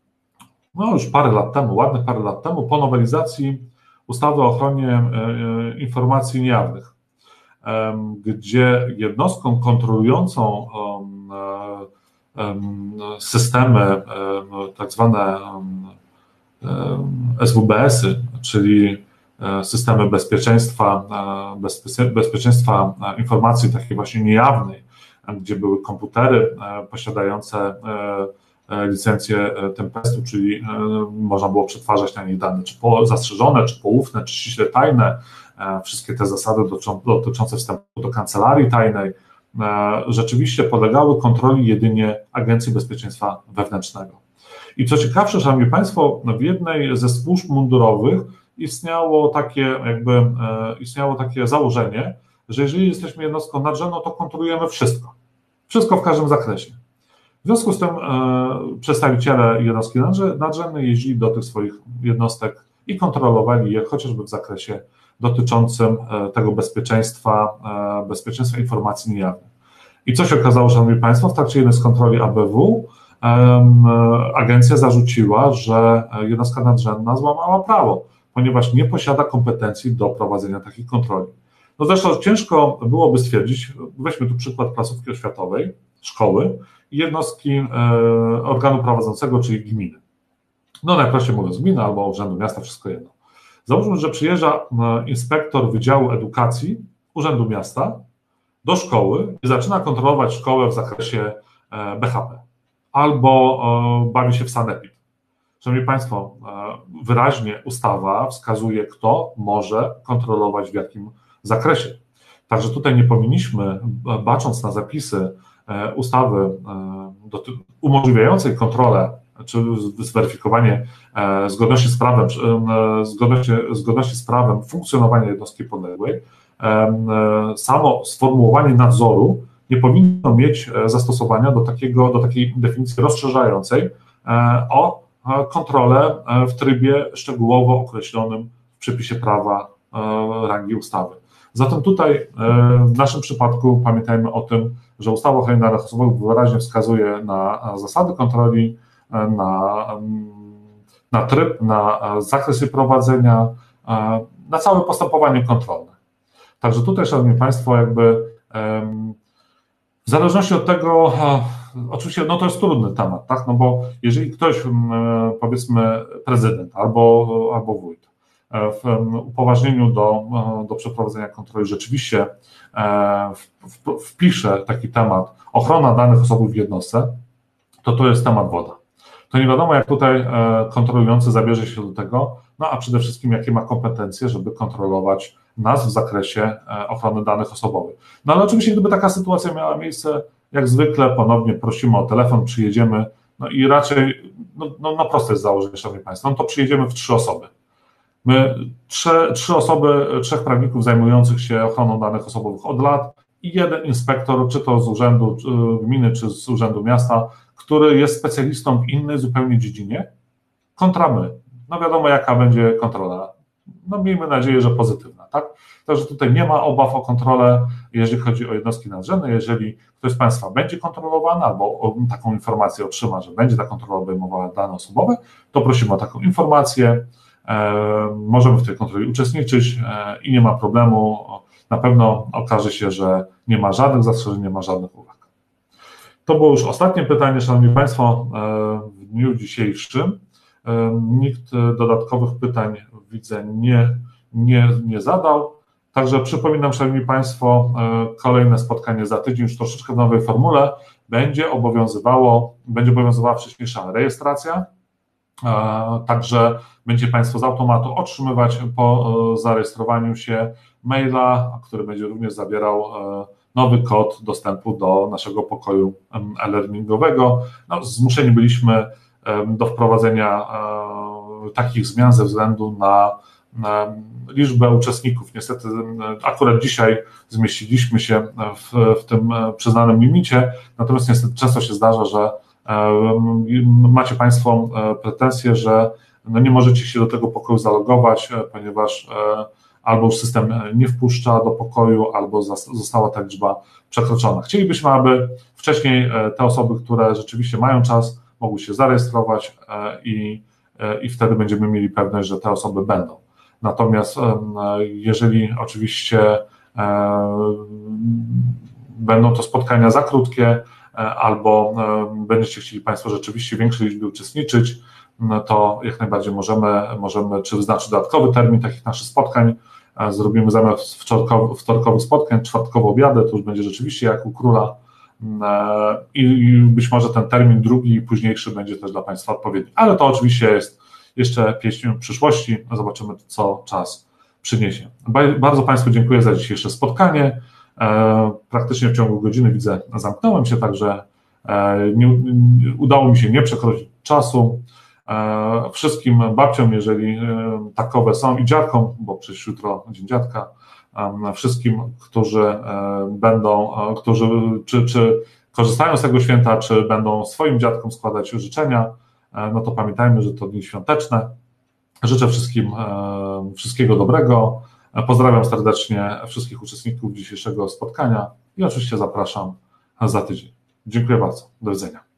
no już parę lat temu, ładnych parę lat temu, po nowelizacji ustawy o ochronie informacji niejawnych, gdzie jednostką kontrolującą systemy, tak zwane S W B S-y, czyli systemy bezpieczeństwa, bezpieczeństwa informacji takiej właśnie niejawnej, gdzie były komputery posiadające licencję tempestu, czyli można było przetwarzać na nich dane, czy zastrzeżone, czy poufne, czy ściśle tajne, wszystkie te zasady dotyczące wstępu do kancelarii tajnej, rzeczywiście podlegały kontroli jedynie Agencji Bezpieczeństwa Wewnętrznego. I co ciekawsze, Szanowni Państwo, w jednej ze służb mundurowych istniało takie, jakby, istniało takie założenie, że jeżeli jesteśmy jednostką nadrzędną, to kontrolujemy wszystko. Wszystko w każdym zakresie. W związku z tym przedstawiciele jednostki nadrzędnej jeździli do tych swoich jednostek i kontrolowali je chociażby w zakresie dotyczącym tego bezpieczeństwa, bezpieczeństwa informacji niejawnych. I co się okazało, Szanowni Państwo, w trakcie jednej z kontroli A B W agencja zarzuciła, że jednostka nadrzędna złamała prawo, ponieważ nie posiada kompetencji do prowadzenia takich kontroli. No zresztą ciężko byłoby stwierdzić, weźmy tu przykład placówki oświatowej, szkoły i jednostki organu prowadzącego, czyli gminy. No najprościej mówiąc gmina albo urzędu miasta, wszystko jedno. Załóżmy, że przyjeżdża inspektor Wydziału Edukacji Urzędu Miasta do szkoły i zaczyna kontrolować szkołę w zakresie B H P albo bawi się w sanepid. Szanowni Państwo, wyraźnie ustawa wskazuje, kto może kontrolować w jakim zakresie. Także tutaj nie powinniśmy, bacząc na zapisy ustawy umożliwiającej kontrolę czy zweryfikowanie zgodności z prawem, zgodności, zgodności z prawem funkcjonowania jednostki podległej, samo sformułowanie nadzoru nie powinno mieć zastosowania do, takiego, do takiej definicji rozszerzającej o kontrolę w trybie szczegółowo określonym w przepisie prawa rangi ustawy. Zatem tutaj w naszym przypadku pamiętajmy o tym, że ustawa o ochronie danych osobowych wyraźnie wskazuje na zasady kontroli, na, na tryb, na zakres jej prowadzenia, na całe postępowanie kontrolne. Także tutaj, Szanowni Państwo, jakby w zależności od tego, oczywiście no to jest trudny temat, tak? No bo jeżeli ktoś, powiedzmy prezydent albo, albo wójt w upoważnieniu do, do przeprowadzenia kontroli rzeczywiście wpisze taki temat ochrona danych osobowych w jednostce, to to jest temat woda. To nie wiadomo, jak tutaj kontrolujący zabierze się do tego, no a przede wszystkim jakie ma kompetencje, żeby kontrolować nas w zakresie ochrony danych osobowych. No ale oczywiście, gdyby taka sytuacja miała miejsce, jak zwykle ponownie prosimy o telefon, przyjedziemy, no i raczej, no, no, no proste jest założenie, Szanowni Państwo, no to przyjedziemy w trzy osoby. My trzy, trzy osoby, trzech prawników zajmujących się ochroną danych osobowych od lat i jeden inspektor, czy to z urzędu gminy, czy z urzędu miasta, który jest specjalistą w innej zupełnie dziedzinie, kontra my. No wiadomo, jaka będzie kontrola. No miejmy nadzieję, że pozytywna, tak? Także tutaj nie ma obaw o kontrolę, jeżeli chodzi o jednostki nadrzędne. Jeżeli ktoś z Państwa będzie kontrolowany albo taką informację otrzyma, że będzie ta kontrola obejmowała dane osobowe, to prosimy o taką informację. Możemy w tej kontroli uczestniczyć i nie ma problemu. Na pewno okaże się, że nie ma żadnych zastrzeżeń, nie ma żadnych uwag. To było już ostatnie pytanie, Szanowni Państwo, w dniu dzisiejszym. Nikt dodatkowych pytań, widzę, nie, nie, nie zadał. Także przypominam, Szanowni Państwo, kolejne spotkanie za tydzień, już troszeczkę w nowej formule. Będzie obowiązywało, będzie obowiązywała wcześniejsza rejestracja. Także będzie Państwo z automatu otrzymywać po zarejestrowaniu się maila, który będzie również zawierał nowy kod dostępu do naszego pokoju e-learningowego. No, zmuszeni byliśmy do wprowadzenia takich zmian ze względu na, na liczbę uczestników. Niestety akurat dzisiaj zmieściliśmy się w, w tym przyznanym limicie, natomiast niestety często się zdarza, że macie Państwo pretensje, że no nie możecie się do tego pokoju zalogować, ponieważ albo już system nie wpuszcza do pokoju, albo została ta liczba przekroczona. Chcielibyśmy, aby wcześniej te osoby, które rzeczywiście mają czas, mogły się zarejestrować i, i wtedy będziemy mieli pewność, że te osoby będą. Natomiast jeżeli oczywiście będą to spotkania za krótkie, albo będziecie chcieli Państwo rzeczywiście w większej liczbie uczestniczyć, to jak najbardziej możemy, możemy czy wyznaczyć dodatkowy termin takich naszych spotkań. Zrobimy zamiast wtorkowych spotkań, czwartkowe obiady, to już będzie rzeczywiście jak u króla i być może ten termin drugi i późniejszy będzie też dla Państwa odpowiedni. Ale to oczywiście jest jeszcze pieśń przyszłości, zobaczymy, co czas przyniesie. Bardzo Państwu dziękuję za dzisiejsze spotkanie. Praktycznie w ciągu godziny, widzę, zamknąłem się, także nie, udało mi się nie przekroczyć czasu. Wszystkim babciom, jeżeli takowe są, i dziadkom, bo przecież jutro Dzień Dziadka, wszystkim, którzy będą, którzy czy, czy korzystają z tego święta, czy będą swoim dziadkom składać życzenia, no to pamiętajmy, że to dni świąteczne. Życzę wszystkim wszystkiego dobrego. Pozdrawiam serdecznie wszystkich uczestników dzisiejszego spotkania i oczywiście zapraszam za tydzień. Dziękuję bardzo. Do widzenia.